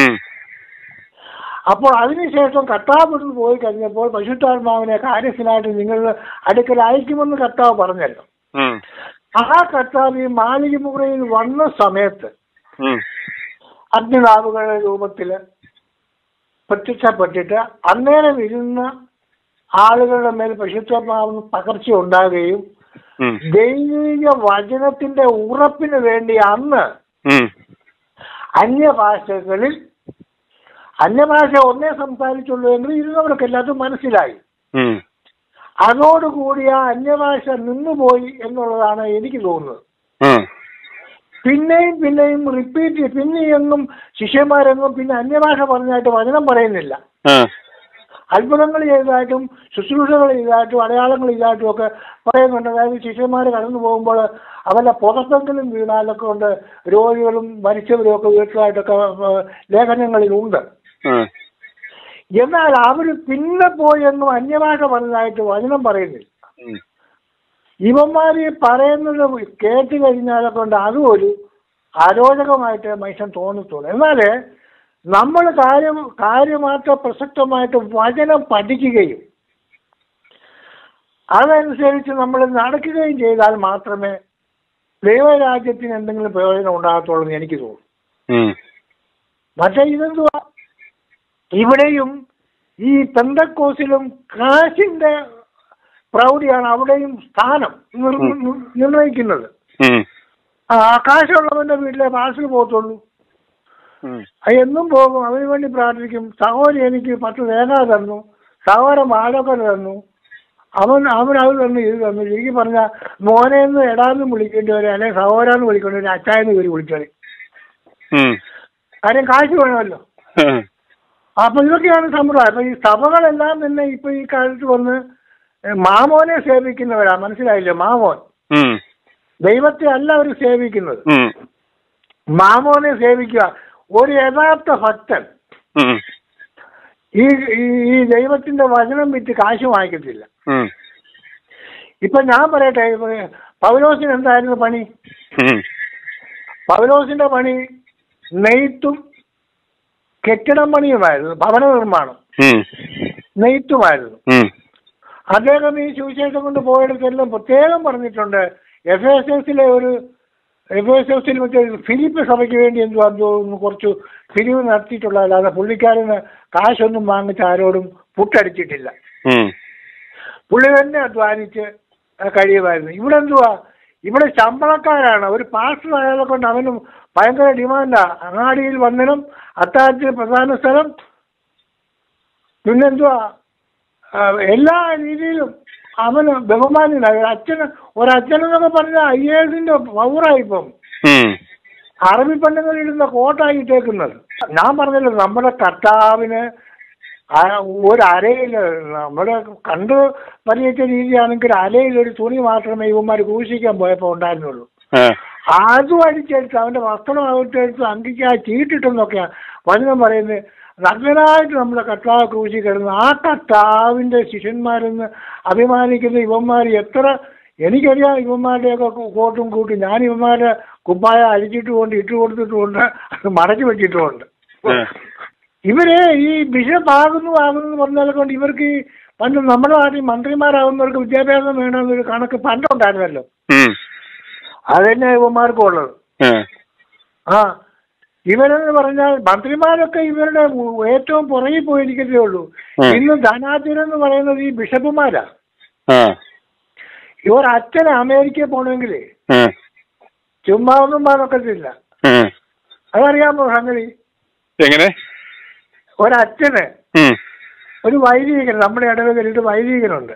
S2: അപ്പോൾ അതിനുശേഷം കർത്താവ് പോയി കഴിഞ്ഞപ്പോൾ പരിശുദ്ധാത്മാവിനെ കാര്യസ്ഥനായിട്ട് നിങ്ങളുടെ അടുക്കൽ അയക്കുമെന്ന് കർത്താവ് പറഞ്ഞല്ലോ. ആ കർത്താവ് ഈ മാലിക മുറിയിൽ വന്ന സമയത്ത് അഗ്നിനാവുകളുടെ രൂപത്തില് പ്രത്യക്ഷപ്പെട്ടിട്ട് അന്നേരം ഇരുന്ന ആളുകളുടെ മേൽ പരിശുദ്ധാത്മാവിന് പകർച്ച ഉണ്ടാകുകയും ദൈവിക വചനത്തിന്റെ ഉറപ്പിന് വേണ്ടി അന്ന് അന്യഭാഷ ഒന്നേ സംസാരിച്ചുള്ളൂ എങ്കിൽ ഇരുന്നവർക്ക് എല്ലാത്തും മനസ്സിലായി. അതോടുകൂടി ആ അന്യഭാഷ നിന്നുപോയി എന്നുള്ളതാണ് എനിക്ക് തോന്നുന്നത്. പിന്നെയും റിപ്പീറ്റ്, പിന്നെയെങ്ങും ശിഷ്യന്മാരെങ്ങും പിന്നെ അന്യഭാഷ പറഞ്ഞായിട്ട് വചനം പറയുന്നില്ല. അത്ഭുതങ്ങൾ ചെയ്തതായിട്ടും ശുശ്രൂഷകൾ ചെയ്തതായിട്ടും അടയാളങ്ങൾ ചെയ്തതായിട്ടും ഒക്കെ പറയുന്നുണ്ട്. അതായത് ശിഷ്യന്മാർ കടന്നു പോകുമ്പോൾ അവരുടെ പുറത്തെങ്കിലും വീണാലൊക്കെ കൊണ്ട് രോഗികളും മരിച്ചവരും ഒക്കെ വീട്ടിലായിട്ടൊക്കെ ലേഖനങ്ങളിലുണ്ട്. എന്നാൽ അവർ പിന്നെ പോയെന്നും അന്യഭാഷ പറഞ്ഞതായിട്ട് വചനം പറയുന്നില്ല. ഇവന്മാര് പറയുന്നത് കേട്ട് കഴിഞ്ഞാലൊക്കെ കൊണ്ട് അതും ഒരു അരോചകമായിട്ട് മനുഷ്യൻ തോന്നത്തുള്ളൂ. എന്നാല് നമ്മൾ കാര്യമായിട്ട് പ്രസക്തമായിട്ട് വചനം പഠിക്കുകയും അതനുസരിച്ച് നമ്മൾ നടക്കുകയും ചെയ്താൽ മാത്രമേ ദൈവരാജ്യത്തിന് എന്തെങ്കിലും പ്രയോജനം ഉണ്ടാകത്തുള്ളൂ എന്ന് എനിക്ക് തോന്നുന്നു. പക്ഷെ ഇതെന്തുവാ, ഇവിടെയും ഈ പെന്തക്കോസിലും കാശിന്റെ പ്രൗഢിയാണ് അവിടെയും സ്ഥാനം നിർണയിക്കുന്നത്. കാശുള്ളവന്റെ വീട്ടിലെ പാഴ്സൽ പോകത്തുള്ളൂ. എന്നും പോകും, അവന് വേണ്ടി പ്രാർത്ഥിക്കും. സഹോദരി എനിക്ക് 10 തേങ്ങ തന്നു, സഹോദരൻ വാഴക്കൊല തന്നു, അവൻ അത് തന്നു, ഇത് തന്നു. എനിക്ക് പറഞ്ഞ മോനെന്ന് എടാന്ന് വിളിക്കേണ്ടി വരെ, അല്ലെങ്കിൽ സഹോദരാന്ന് വിളിക്കേണ്ടി വരെ, അച്ചായെന്ന് കയറി വിളിച്ചോളി. കാര്യം കാശ് വേണമല്ലോ. അപ്പൊ ഇതൊക്കെയാണ് സമ്പ്രദായം. അപ്പൊ ഈ സഭകളെല്ലാം തന്നെ ഇപ്പൊ ഈ കാലത്ത് വന്ന് മാമോനെ സേവിക്കുന്നവരാ. മനസ്സിലായില്ലേ? മാമോൻ ദൈവത്തെ അല്ല അവർ സേവിക്കുന്നത്, മാമോനെ സേവിക്കുക. ഒരു യഥാർത്ഥ ഭക്തൻ ഈ ദൈവത്തിന്റെ വചനം വിറ്റ് കാശ് വാങ്ങിക്കത്തില്ല. ഇപ്പൊ ഞാൻ പറയട്ടെ, പൗലോസിന് എന്തായിരുന്നു പണി? പൗലോസിന്റെ പണി നെയ്ത്തും കെട്ടിടം പണിയുമായിരുന്നു, ഭവന നിർമ്മാണം നെയ്ത്തുമായിരുന്നു. അദ്ദേഹം ഈ സുവിശേഷം കൊണ്ട് പോയെടുത്തെല്ലാം പ്രത്യേകം പറഞ്ഞിട്ടുണ്ട്. എഫേസസിൽ മറ്റേ ഫിലിപ്പ് സഭയ്ക്ക് വേണ്ടി എന്തോന്ന് കുറച്ച് പിരിവ് നടത്തിയിട്ടുള്ളതല്ലാതെ പുള്ളിക്കാരന് കാശൊന്നും വാങ്ങിച്ച് ആരോടും പുട്ടടിച്ചിട്ടില്ല. പുള്ളി തന്നെ അധ്വാനിച്ച് കഴിയുമായിരുന്നു. ഇവിടെ എന്തുവാ, ഇവിടെ ശമ്പളക്കാരാണ്. ഒരു പാസ്റ്റർ ആയാലെ കൊണ്ട് അവനും ഭയങ്കര ഡിമാൻഡാ. അങ്ങാടിയിൽ വന്ദനം, അത്താഴത്തിന് പ്രധാന സ്ഥലം, പിന്നെന്തുവാ എല്ലാ രീതിയിലും അവന് ബഹുമാനായി. ഒരച്ഛനെന്നൊക്കെ പറഞ്ഞാൽ IAS പൗറായിപ്പം അറബി പെണ്ണുങ്ങളിടുന്ന കോട്ടായിട്ടേക്കുന്നത്. ഞാൻ പറഞ്ഞല്ലോ, നമ്മുടെ കർത്താവിന് ഒരരയിൽ, നമ്മുടെ കണ്ട് പരിചയിച്ച രീതിയാണെങ്കിൽ അരയിൽ ഒരു തുണി മാത്രമേ ഇവന്മാർ ക്രൂശിക്കാൻ പോയപ്പോൾ ഉണ്ടായിരുന്നുള്ളൂ. അതും അടിച്ചെടുത്ത് അവന്റെ വസ്ത്രം അവിട്ടെടുത്ത് അങ്കിക്ക് ആ ചീട്ടിട്ടെന്നൊക്കെയാ വചനം പറയുന്നത്. നഗ്നനായിട്ട് നമ്മുടെ കർത്താവ് ക്രൂശിൽ കിടന്നു. ആ കർത്താവിന്റെ ശിഷ്യന്മാരെന്ന് അഭിമാനിക്കുന്ന ഇവന്മാർ എത്ര, എനിക്കറിയാം ഇവന്മാരുടെയൊക്കെ കോട്ടും കൂട്ടി. ഞാൻ ഇവന്മാരുടെ കുപ്പായ അഴിച്ചിട്ടുകൊണ്ട് ഇട്ട് കൊടുത്തിട്ടുമുണ്ട്, മടക്കി വെച്ചിട്ടുമുണ്ട്. ഇവര് ഈ ബിഷപ്പ് ആകുന്നു പറഞ്ഞാൽ കൊണ്ട് ഇവർക്ക് പണ്ട് നമ്മുടെ നാട്ടിൽ മന്ത്രിമാരാകുന്നവർക്ക് വിദ്യാഭ്യാസം വേണമെന്നൊരു കണക്ക് പണ്ടുണ്ടായിരുന്നല്ലോ. അതന്നെ ഇവന്മാർക്കും ഉള്ളത്. ആ ഇവരെന്ന് പറഞ്ഞാൽ മന്ത്രിമാരൊക്കെ ഇവരുടെ ഏറ്റവും പുറകിൽ പോയിരിക്കത്തേ ഉള്ളൂ. ഇന്ന് ധനാധിപരെന്ന് പറയുന്നത് ഈ ബിഷപ്പുമാരാ. ഇവർ അച്ഛന് അമേരിക്കയിൽ പോകണമെങ്കിൽ ചുമ്മാ ഒന്നും പാടൊക്കത്തില്ല. അതറിയാമോ സംഗതി?
S4: എങ്ങനെ?
S2: ഒരച്ഛന് ഒരു വൈദികൻ, നമ്മുടെ ഇടവകയിൽ വൈദികനുണ്ട്.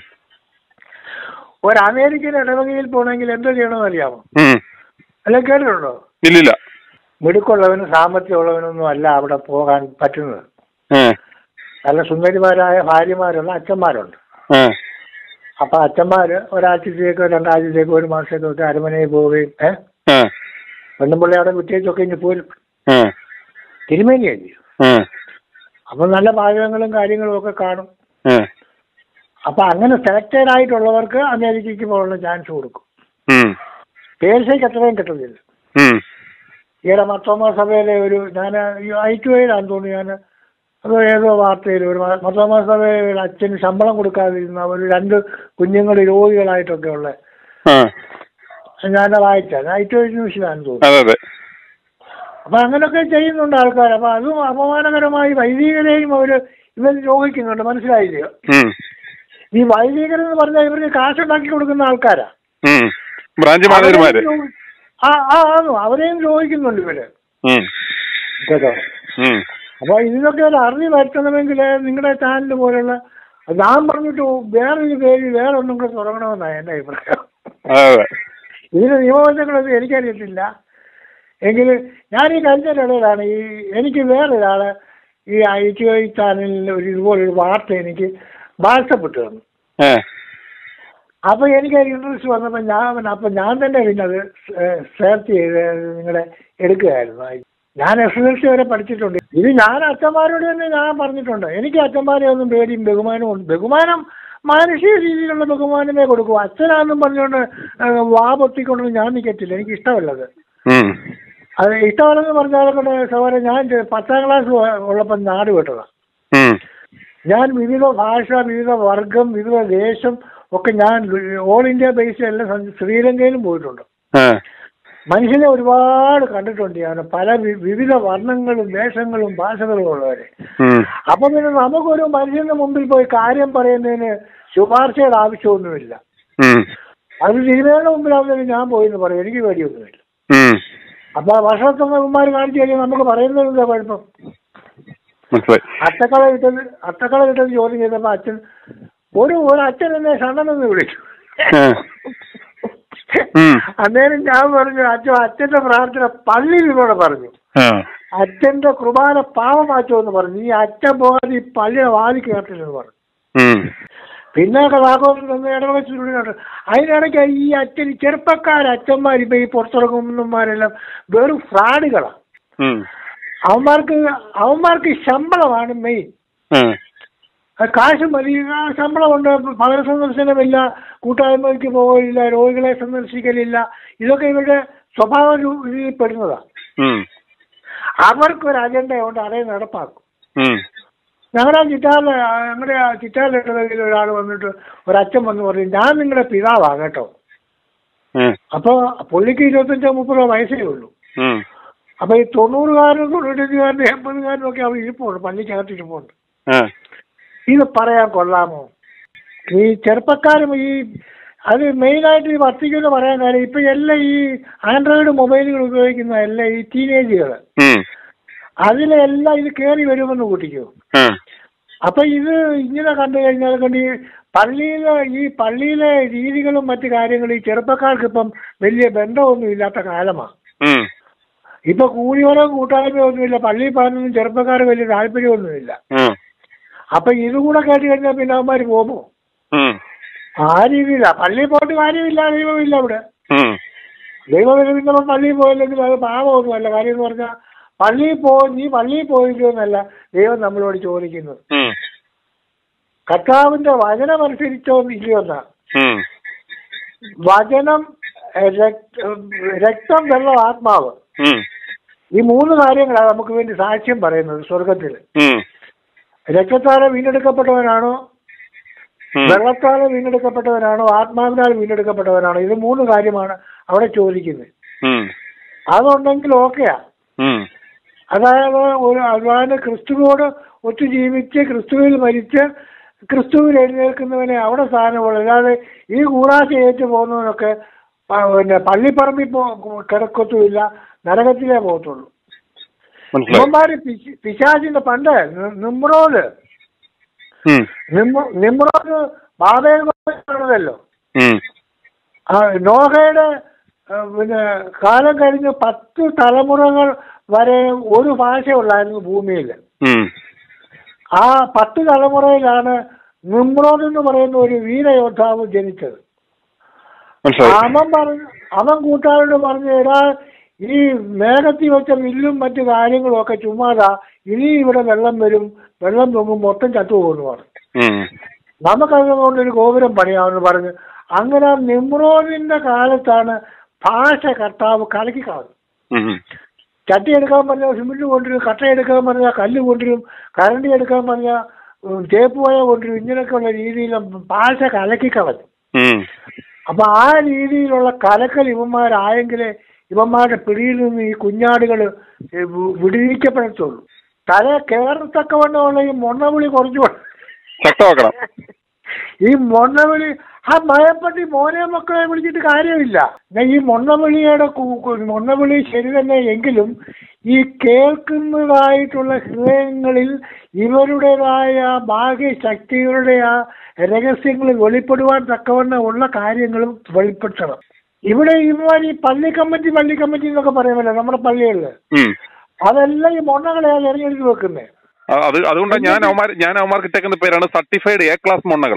S2: ഒരു അമേരിക്കൻ ഇടവകയിൽ പോകണമെങ്കിൽ എന്താ ചെയ്യണമെന്ന് അറിയാമോ? അല്ല, കേട്ടിട്ടുണ്ടോ?
S4: ഇല്ലില്ല.
S2: മിടുക്കുള്ളവനും സാമർഥ്യമുള്ളവനൊന്നും അല്ല അവിടെ പോകാൻ പറ്റുന്നത്. നല്ല സുന്ദരിമാരായ ഭാര്യമാരുള്ള അച്ഛന്മാരുണ്ട്. അപ്പൊ അച്ഛന്മാര് ഒരാഴ്ചത്തേക്കോ രണ്ടാഴ്ചത്തേക്കോ ഒരു മാസത്തേക്കോ അരമനയിൽ പോവുകയും പെണ്ണുമ്പിള്ളി അവിടെ വിട്ടേച്ചൊക്കെ ഇനി പോരും. തിരുമേനിയല്ലേ. അപ്പൊ നല്ല പാചകങ്ങളും കാര്യങ്ങളും ഒക്കെ കാണും. അപ്പൊ അങ്ങനെ സെലക്റ്റഡ് ആയിട്ടുള്ളവർക്ക് അമേരിക്കയ്ക്ക് പോകാനുള്ള ചാൻസ് കൊടുക്കും. പേർഷ്യക്ക് അത്രയും കിട്ടുന്നില്ല. ഈയിടെ മർത്തോമാ സഭയിലെ ഒരു, ഞാൻ I2Aയിലാന്ന് തോന്നുന്നു, ഞാൻ അത് ഏതോ വാർത്തയിൽ ഒരു മർത്തോമാ സഭയിൽ അച്ഛന് ശമ്പളം കൊടുക്കാതിരുന്ന ഒരു 2 കുഞ്ഞുങ്ങൾ രോഗികളായിട്ടൊക്കെ ഉള്ള ഞാൻ വായിച്ചാൽ I2A ന്യൂസിലാന്ന് തോന്നുന്നു. അപ്പൊ അങ്ങനെയൊക്കെ ചെയ്യുന്നുണ്ട് ആൾക്കാർ. അപ്പൊ അതും അപമാനകരമായി വൈദികരെയും ഇവർ രോഗിക്കുന്നുണ്ട്. മനസ്സിലായില്ലയോ? ഈ വൈദികരെന്ന് പറഞ്ഞാൽ ഇവർക്ക് കാശുണ്ടാക്കി കൊടുക്കുന്ന ആൾക്കാരാ. അവരെയും ദ്രോഹിക്കുന്നുണ്ട് ഇവര്. കേട്ടോ? അപ്പൊ ഇതിനൊക്കെ ഒരു അറിവ് വരുത്തണമെങ്കിൽ നിങ്ങളുടെ ചാനൽ പോലുള്ള, ഞാൻ പറഞ്ഞിട്ട് വേറൊരു പേര് വേറെ ഒന്നും കൂടെ തുടങ്ങണമെന്നാണ് എന്റെ അഭിപ്രായം. ഇതിന് നിയമവശങ്ങളൊന്നും എനിക്കറിയത്തില്ല. എങ്കിൽ ഞാൻ ഈ കഴിഞ്ഞിടയിലാണ് എനിക്ക് വേറൊരാള് ഈ I2A ചാനലിൽ ഇതുപോലൊരു വാർത്ത എനിക്ക് വാട്സപ്പിട്ട് തന്നു. അപ്പൊ എനിക്ക് ഇൻട്രസ്റ്റ് വന്നപ്പോ ഞാൻ തന്നെ പിന്നെ അത് സെർച്ച് ചെയ്ത് നിങ്ങളെ എടുക്കുകയായിരുന്നു. ഞാൻ SSLC വരെ പഠിച്ചിട്ടുണ്ട്. ഇത് ഞാൻ അച്ഛന്മാരോട് തന്നെ ഞാൻ പറഞ്ഞിട്ടുണ്ട്. എനിക്ക് അച്ഛന്മാരെ ഒന്നും പേടിയും ബഹുമാനവും ഉണ്ട്. ബഹുമാനം മാനുഷിക രീതിയിലുള്ള ബഹുമാനമേ കൊടുക്കൂ. അച്ഛനാണെന്നും പറഞ്ഞുകൊണ്ട് വാ പൊത്തിക്കൊണ്ടൊന്നും ഞാൻ നിൽക്കത്തില്ല. എനിക്ക് ഇഷ്ടമല്ലത്. അത് ഇഷ്ടമല്ലെന്ന് പറഞ്ഞാലൊക്കെ സഹോദരൻ, ഞാൻ 10ാം ക്ലാസ് ഉള്ളപ്പോൾ നാട് വിട്ടതാ. ഞാൻ വിവിധ ഭാഷ, വിവിധ വർഗം, വിവിധ ദേശം ഒക്കെ ഞാൻ ഓൾ ഇന്ത്യ ബേസിലെല്ലാം ശ്രീലങ്കയിലും പോയിട്ടുണ്ട്. മനുഷ്യനെ ഒരുപാട് കണ്ടിട്ടുണ്ട് ഞാൻ, പല വിവിധ വർണ്ണങ്ങളും വേഷങ്ങളും ഭാഷകളും ഉള്ളവരെ. അപ്പൊ പിന്നെ നമുക്കൊരു മനുഷ്യന്റെ മുമ്പിൽ പോയി കാര്യം പറയുന്നതിന് ശുപാർശയുടെ ആവശ്യമൊന്നുമില്ല. അത് തിരുമേനിയുടെ മുമ്പിലാവുന്നതിന് ഞാൻ പോയിന്ന് പറയും, എനിക്ക് പേടിയൊന്നുമില്ല. അപ്പൊ ഭക്ഷണത്തമ്മമാര് കാണിച്ചു കഴിഞ്ഞാൽ നമുക്ക് പറയുന്നതിന്റെ കുഴപ്പം. അട്ടക്കള കിട്ടത് ജോലി ചെയ്തപ്പോ അച്ഛൻ ഒരു അച്ഛൻ എന്നെ ഷണ്ണെന്ന് വിളിച്ചു. അന്നേരം ഞാൻ പറഞ്ഞു, അച്ഛന്റെ പ്രാർത്ഥന പള്ളിയിൽ ഇതോടെ പറഞ്ഞു, അച്ഛന്റെ കുർബാന പാവമാച്ചോ എന്ന് പറഞ്ഞു. ഈ അച്ഛൻ പോകാതെ ഈ പള്ളിയുടെ വാതി കേട്ടില്ലെന്ന് പറഞ്ഞു. പിന്നെ വാക്കോന്ന് ഇടവച്ചിട്ടുണ്ട്. അതിനിടയ്ക്ക് ഈ അച്ഛൻ ചെറുപ്പക്കാർ ഇപ്പൊ ഈ പുറത്തിറങ്ങുന്നമാരെല്ലാം വെറും ഫ്രാഡുകളാണ്. അവന്മാർക്ക് ശമ്പളമാണ് മെയിൻ. കാശ് മതി, ശമ്പളമുണ്ട്, പകര സന്ദർശനമില്ല, കൂട്ടായ്മയ്ക്ക് പോകില്ല, രോഗികളെ സന്ദർശിക്കലില്ല. ഇതൊക്കെ ഇവരുടെ സ്വഭാവ രീതിയിൽ പെടുന്നതാണ്. അവർക്കൊരു അജണ്ടയുണ്ട്, അതേ നടപ്പാക്കും. ഞങ്ങളുടെ ചിറ്റാറിൽ ഒരാൾ വന്നിട്ട് ഒരച്ഛൻ വന്ന് പറഞ്ഞു, ഞാൻ നിങ്ങളുടെ പിതാവാണ് കേട്ടോ. അപ്പൊ പുള്ളിക്ക് 25-30 വയസ്സേ ഉള്ളൂ. അപ്പൊ ഈ 90-കാരനും 95-കാരനും 80-കാരനും ഒക്കെ അവർ ഇരിപ്പുണ്ട്, പള്ളിക്കകത്ത് ഇരിപ്പുണ്ട്. ഇത് പറയാൻ കൊള്ളാമോ? ഈ ചെറുപ്പക്കാരും അത് മെയിനായിട്ട് ഈ വർദ്ധിക്കുമെന്ന് പറയാൻ കാര്യം ഇപ്പൊ എല്ലാം ഈ ആൻഡ്രോയിഡ് മൊബൈലുകൾ ഉപയോഗിക്കുന്ന എല്ലാം ഈ ടീനേജുകൾ, അതിലെല്ലാം ഇത് കയറി വരുമെന്ന് കൂട്ടിക്കോ. അപ്പൊ ഇത് ഇങ്ങനെ കണ്ടു കഴിഞ്ഞാൽ കൊണ്ട് ഈ പള്ളിയിലെ രീതികളും മറ്റു കാര്യങ്ങളും ഈ ചെറുപ്പക്കാർക്ക് ഇപ്പം വലിയ ബന്ധമൊന്നും ഇല്ലാത്ത കാലമാണ്. ഇപ്പൊ കൂലിയോരോ കൂട്ടായ്മയൊന്നുമില്ല, പള്ളിയിൽ പോകാനൊന്നും ചെറുപ്പക്കാർ വലിയ താല്പര്യമൊന്നുമില്ല. അപ്പൊ ഇതുകൂടെ കേട്ട് കഴിഞ്ഞാൽ പിന്നെ അവന്മാര് പോകുമോ? ആ രീതിയില്ല. പള്ളിയിൽ പോയിട്ട് കാര്യമില്ല, ദൈവമില്ല അവിടെ. ദൈവവിരുദ്ധം പള്ളിയിൽ പോയില്ലെങ്കിൽ അത് പാപമൊന്നുമല്ല. കാര്യം എന്ന് പറഞ്ഞാൽ നീ പള്ളിയിൽ പോയില്ലോ എന്നല്ല ദൈവം നമ്മളോട് ചോദിക്കുന്നത്. കർത്താവിന്റെ വചനം അനുസരിച്ചോ ഇല്ലയോ എന്നാ. വചനം, രക്തം, വെള്ളം, ആത്മാവ്, ഈ 3 കാര്യങ്ങളാണ് നമുക്ക് വേണ്ടി സാക്ഷ്യം പറയുന്നത് സ്വർഗത്തിൽ. രക്തത്താലെ വീണ്ടെടുക്കപ്പെട്ടവനാണോ, വെള്ളത്താലെ വീണ്ടെടുക്കപ്പെട്ടവനാണോ, ആത്മാവിനാൽ വീണ്ടെടുക്കപ്പെട്ടവനാണോ, ഇത് 3 കാര്യമാണ് അവിടെ ചോദിക്കുന്നത്. അതുണ്ടെങ്കിൽ ഓക്കെയാ. അതായത് ക്രിസ്തുവോട് ഒത്തു ജീവിച്ച് ക്രിസ്തുവിൽ മരിച്ച് ക്രിസ്തുവിൽ എഴുന്നേൽക്കുന്നവനെ അവിടെ സ്ഥാനമുള്ളൂ. അല്ലാതെ ഈ കൂടാശ ഏറ്റു പോകുന്നവനൊക്കെ പിന്നെ പള്ളിപ്പറമ്പിൽ കിടക്കത്തുമില്ല, നരകത്തിലേ പോകത്തുള്ളൂ. ഇവന്മാര് പിശാചിന്റെ പണ്ട് നിമ്രോദ് ബാബേലാണല്ലോ. നോഹയുടെ പിന്നെ കാലം കഴിഞ്ഞ് 10 തലമുറകൾ വരെ ഒരു ഭാഷയുള്ളായിരുന്നു ഭൂമിയിൽ. ആ 10 തലമുറയിലാണ് നിമ്രോദ് എന്ന് പറയുന്ന ഒരു വീരയോദ്ധാവ് ജനിച്ചത്. അവൻ കൂട്ടുകാരോട് പറഞ്ഞു, എടാ ഈ മേഘത്തിൽ വെച്ച വില്ലും മറ്റു കാര്യങ്ങളും ഒക്കെ ചുമ്മാതാ, ഇനി ഇവിടെ വെള്ളം വരും, വെള്ളം പൊങ്ങും, മൊത്തം ചത്തുപോകുന്നു പറഞ്ഞു. നമുക്കതുകൊണ്ടൊരു ഗോപുരം പണിയാമെന്ന് പറഞ്ഞു. അങ്ങനെ നിമ്രോദിന്റെ കാലത്താണ് ഭാഷ കർത്താവ് കലക്കി കളഞ്ഞു. ചട്ടി എടുക്കാൻ പറഞ്ഞാൽ സിമെന്റ് കൊണ്ടുവരും, കട്ട എടുക്കാൻ പറഞ്ഞാൽ കല്ല് കൊണ്ടുവരും, കരണ്ടി എടുക്കാൻ പറഞ്ഞാൽ തേപ്പ് പോയ കൊണ്ടുവരും. ഇങ്ങനെയൊക്കെയുള്ള രീതിയിൽ ഭാഷ കലക്കി കളഞ്ഞു. അപ്പൊ ആ രീതിയിലുള്ള കലക്കൽ ഇവന്മാരായെങ്കിലേ ഇവന്മാരുടെ പിടിയിൽ നിന്ന് ഈ കുഞ്ഞാടുകൾ വിടുവിക്കപ്പെടത്തുള്ളൂ. തല കയറത്തക്കവണ്ണമുള്ള ഈ മൊണ്ണവിളി കുറച്ചു ഈ മൊണ്ണവിളി ആ ഭയപ്പെട്ട് മോനെ മക്കളെ വിളിച്ചിട്ട് കാര്യമില്ല. ഈ മൊണ്ണവിളി ശരി തന്നെ എങ്കിലും ഈ കേൾക്കുന്നതായിട്ടുള്ള ഹൃദയങ്ങളിൽ ഇവരുടേതായ ബാഹ്യശക്തികളുടെ ആ രഹസ്യങ്ങൾ വെളിപ്പെടുവാൻ തക്കവണ്ണം ഉള്ള കാര്യങ്ങളും വെളിപ്പെടുത്തണം. ഇവിടെ ഇവർ ഈ പള്ളി കമ്മിറ്റി എന്നൊക്കെ പറയുമല്ലോ നമ്മുടെ പള്ളികളില്, അതെല്ലാം ഈ മൊണ്ണകളെയാണ് ഇറങ്ങിയെടുത്ത് വെക്കുന്നത്.
S4: അതുകൊണ്ട് ഞാൻ അവന്മാർക്ക് ഇട്ടേക്കുന്ന പേരാണ് സർട്ടിഫൈഡ് A ക്ലാസ് മൊണ്ണകൾ.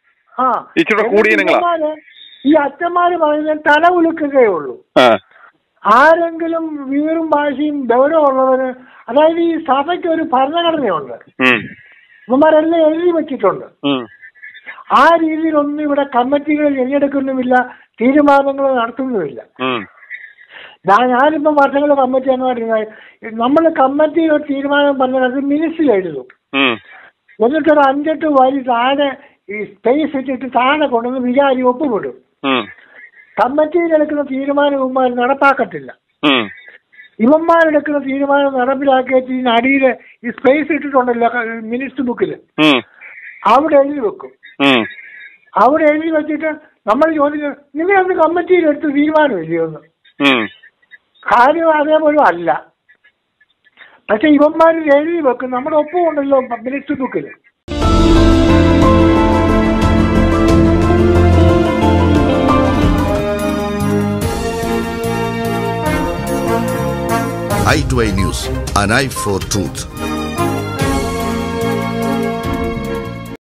S2: ഈ അച്ഛന്മാര് പറയുന്നത് തല ഉലുക്കുകയുള്ളൂ. ആരെങ്കിലും വീറും ഭാഷയും ഗൗരവമുള്ളവന്, അതായത് ഈ സഭയ്ക്ക് ഒരു ഭരണഘടനയുണ്ട്, ഇവന്മാരെല്ലാം എഴുതി വെച്ചിട്ടുണ്ട്. ആ രീതിയിലൊന്നും ഇവിടെ കമ്മിറ്റികൾ തിരഞ്ഞെടുക്കുന്നുമില്ല, തീരുമാനങ്ങൾ നടത്തുന്നുമില്ല. ഞാനിപ്പം വർഷങ്ങൾ കമ്മിറ്റി അംഗമായിട്ട് നമ്മൾ കമ്മിറ്റി ഒരു തീരുമാനം പറഞ്ഞാൽ അത് മിനിറ്റ്സിൽ എഴുതും. എന്നിട്ടൊരു 5-8 വരി താഴെ ഈ സ്പേസ് ഇട്ടിട്ട് താഴെ കൊണ്ടുവന്ന് വിചാരി ഒപ്പുപെടും. കമ്മിറ്റിയിലെടുക്കുന്ന തീരുമാനം ഇവന്മാർ നടപ്പാക്കത്തില്ല. ഇവന്മാരെടുക്കുന്ന തീരുമാനം നടപ്പിലാക്കിയിട്ട് ഇതിനടിയിൽ ഈ സ്പേസ് ഇട്ടിട്ടുണ്ടല്ലോ മിനിറ്റ്സ് ബുക്കിൽ, അവിടെ എഴുതി വെക്കും. അവിടെ എഴുതി വെച്ചിട്ട് നമ്മൾ ചോദിക്കും, നിങ്ങളന്ന് കമ്മിറ്റിയിലെടുത്ത് തീരുമാനമില്ലയോ എന്ന്. കാര്യം അതേപോലും അല്ല. പക്ഷെ ഇവന്മാർ എഴുതി വെക്കും, നമ്മുടെ ഒപ്പമുണ്ടല്ലോ മിനിറ്റ്സ് ബുക്കിൽ.
S5: i2i News, an eye for truth.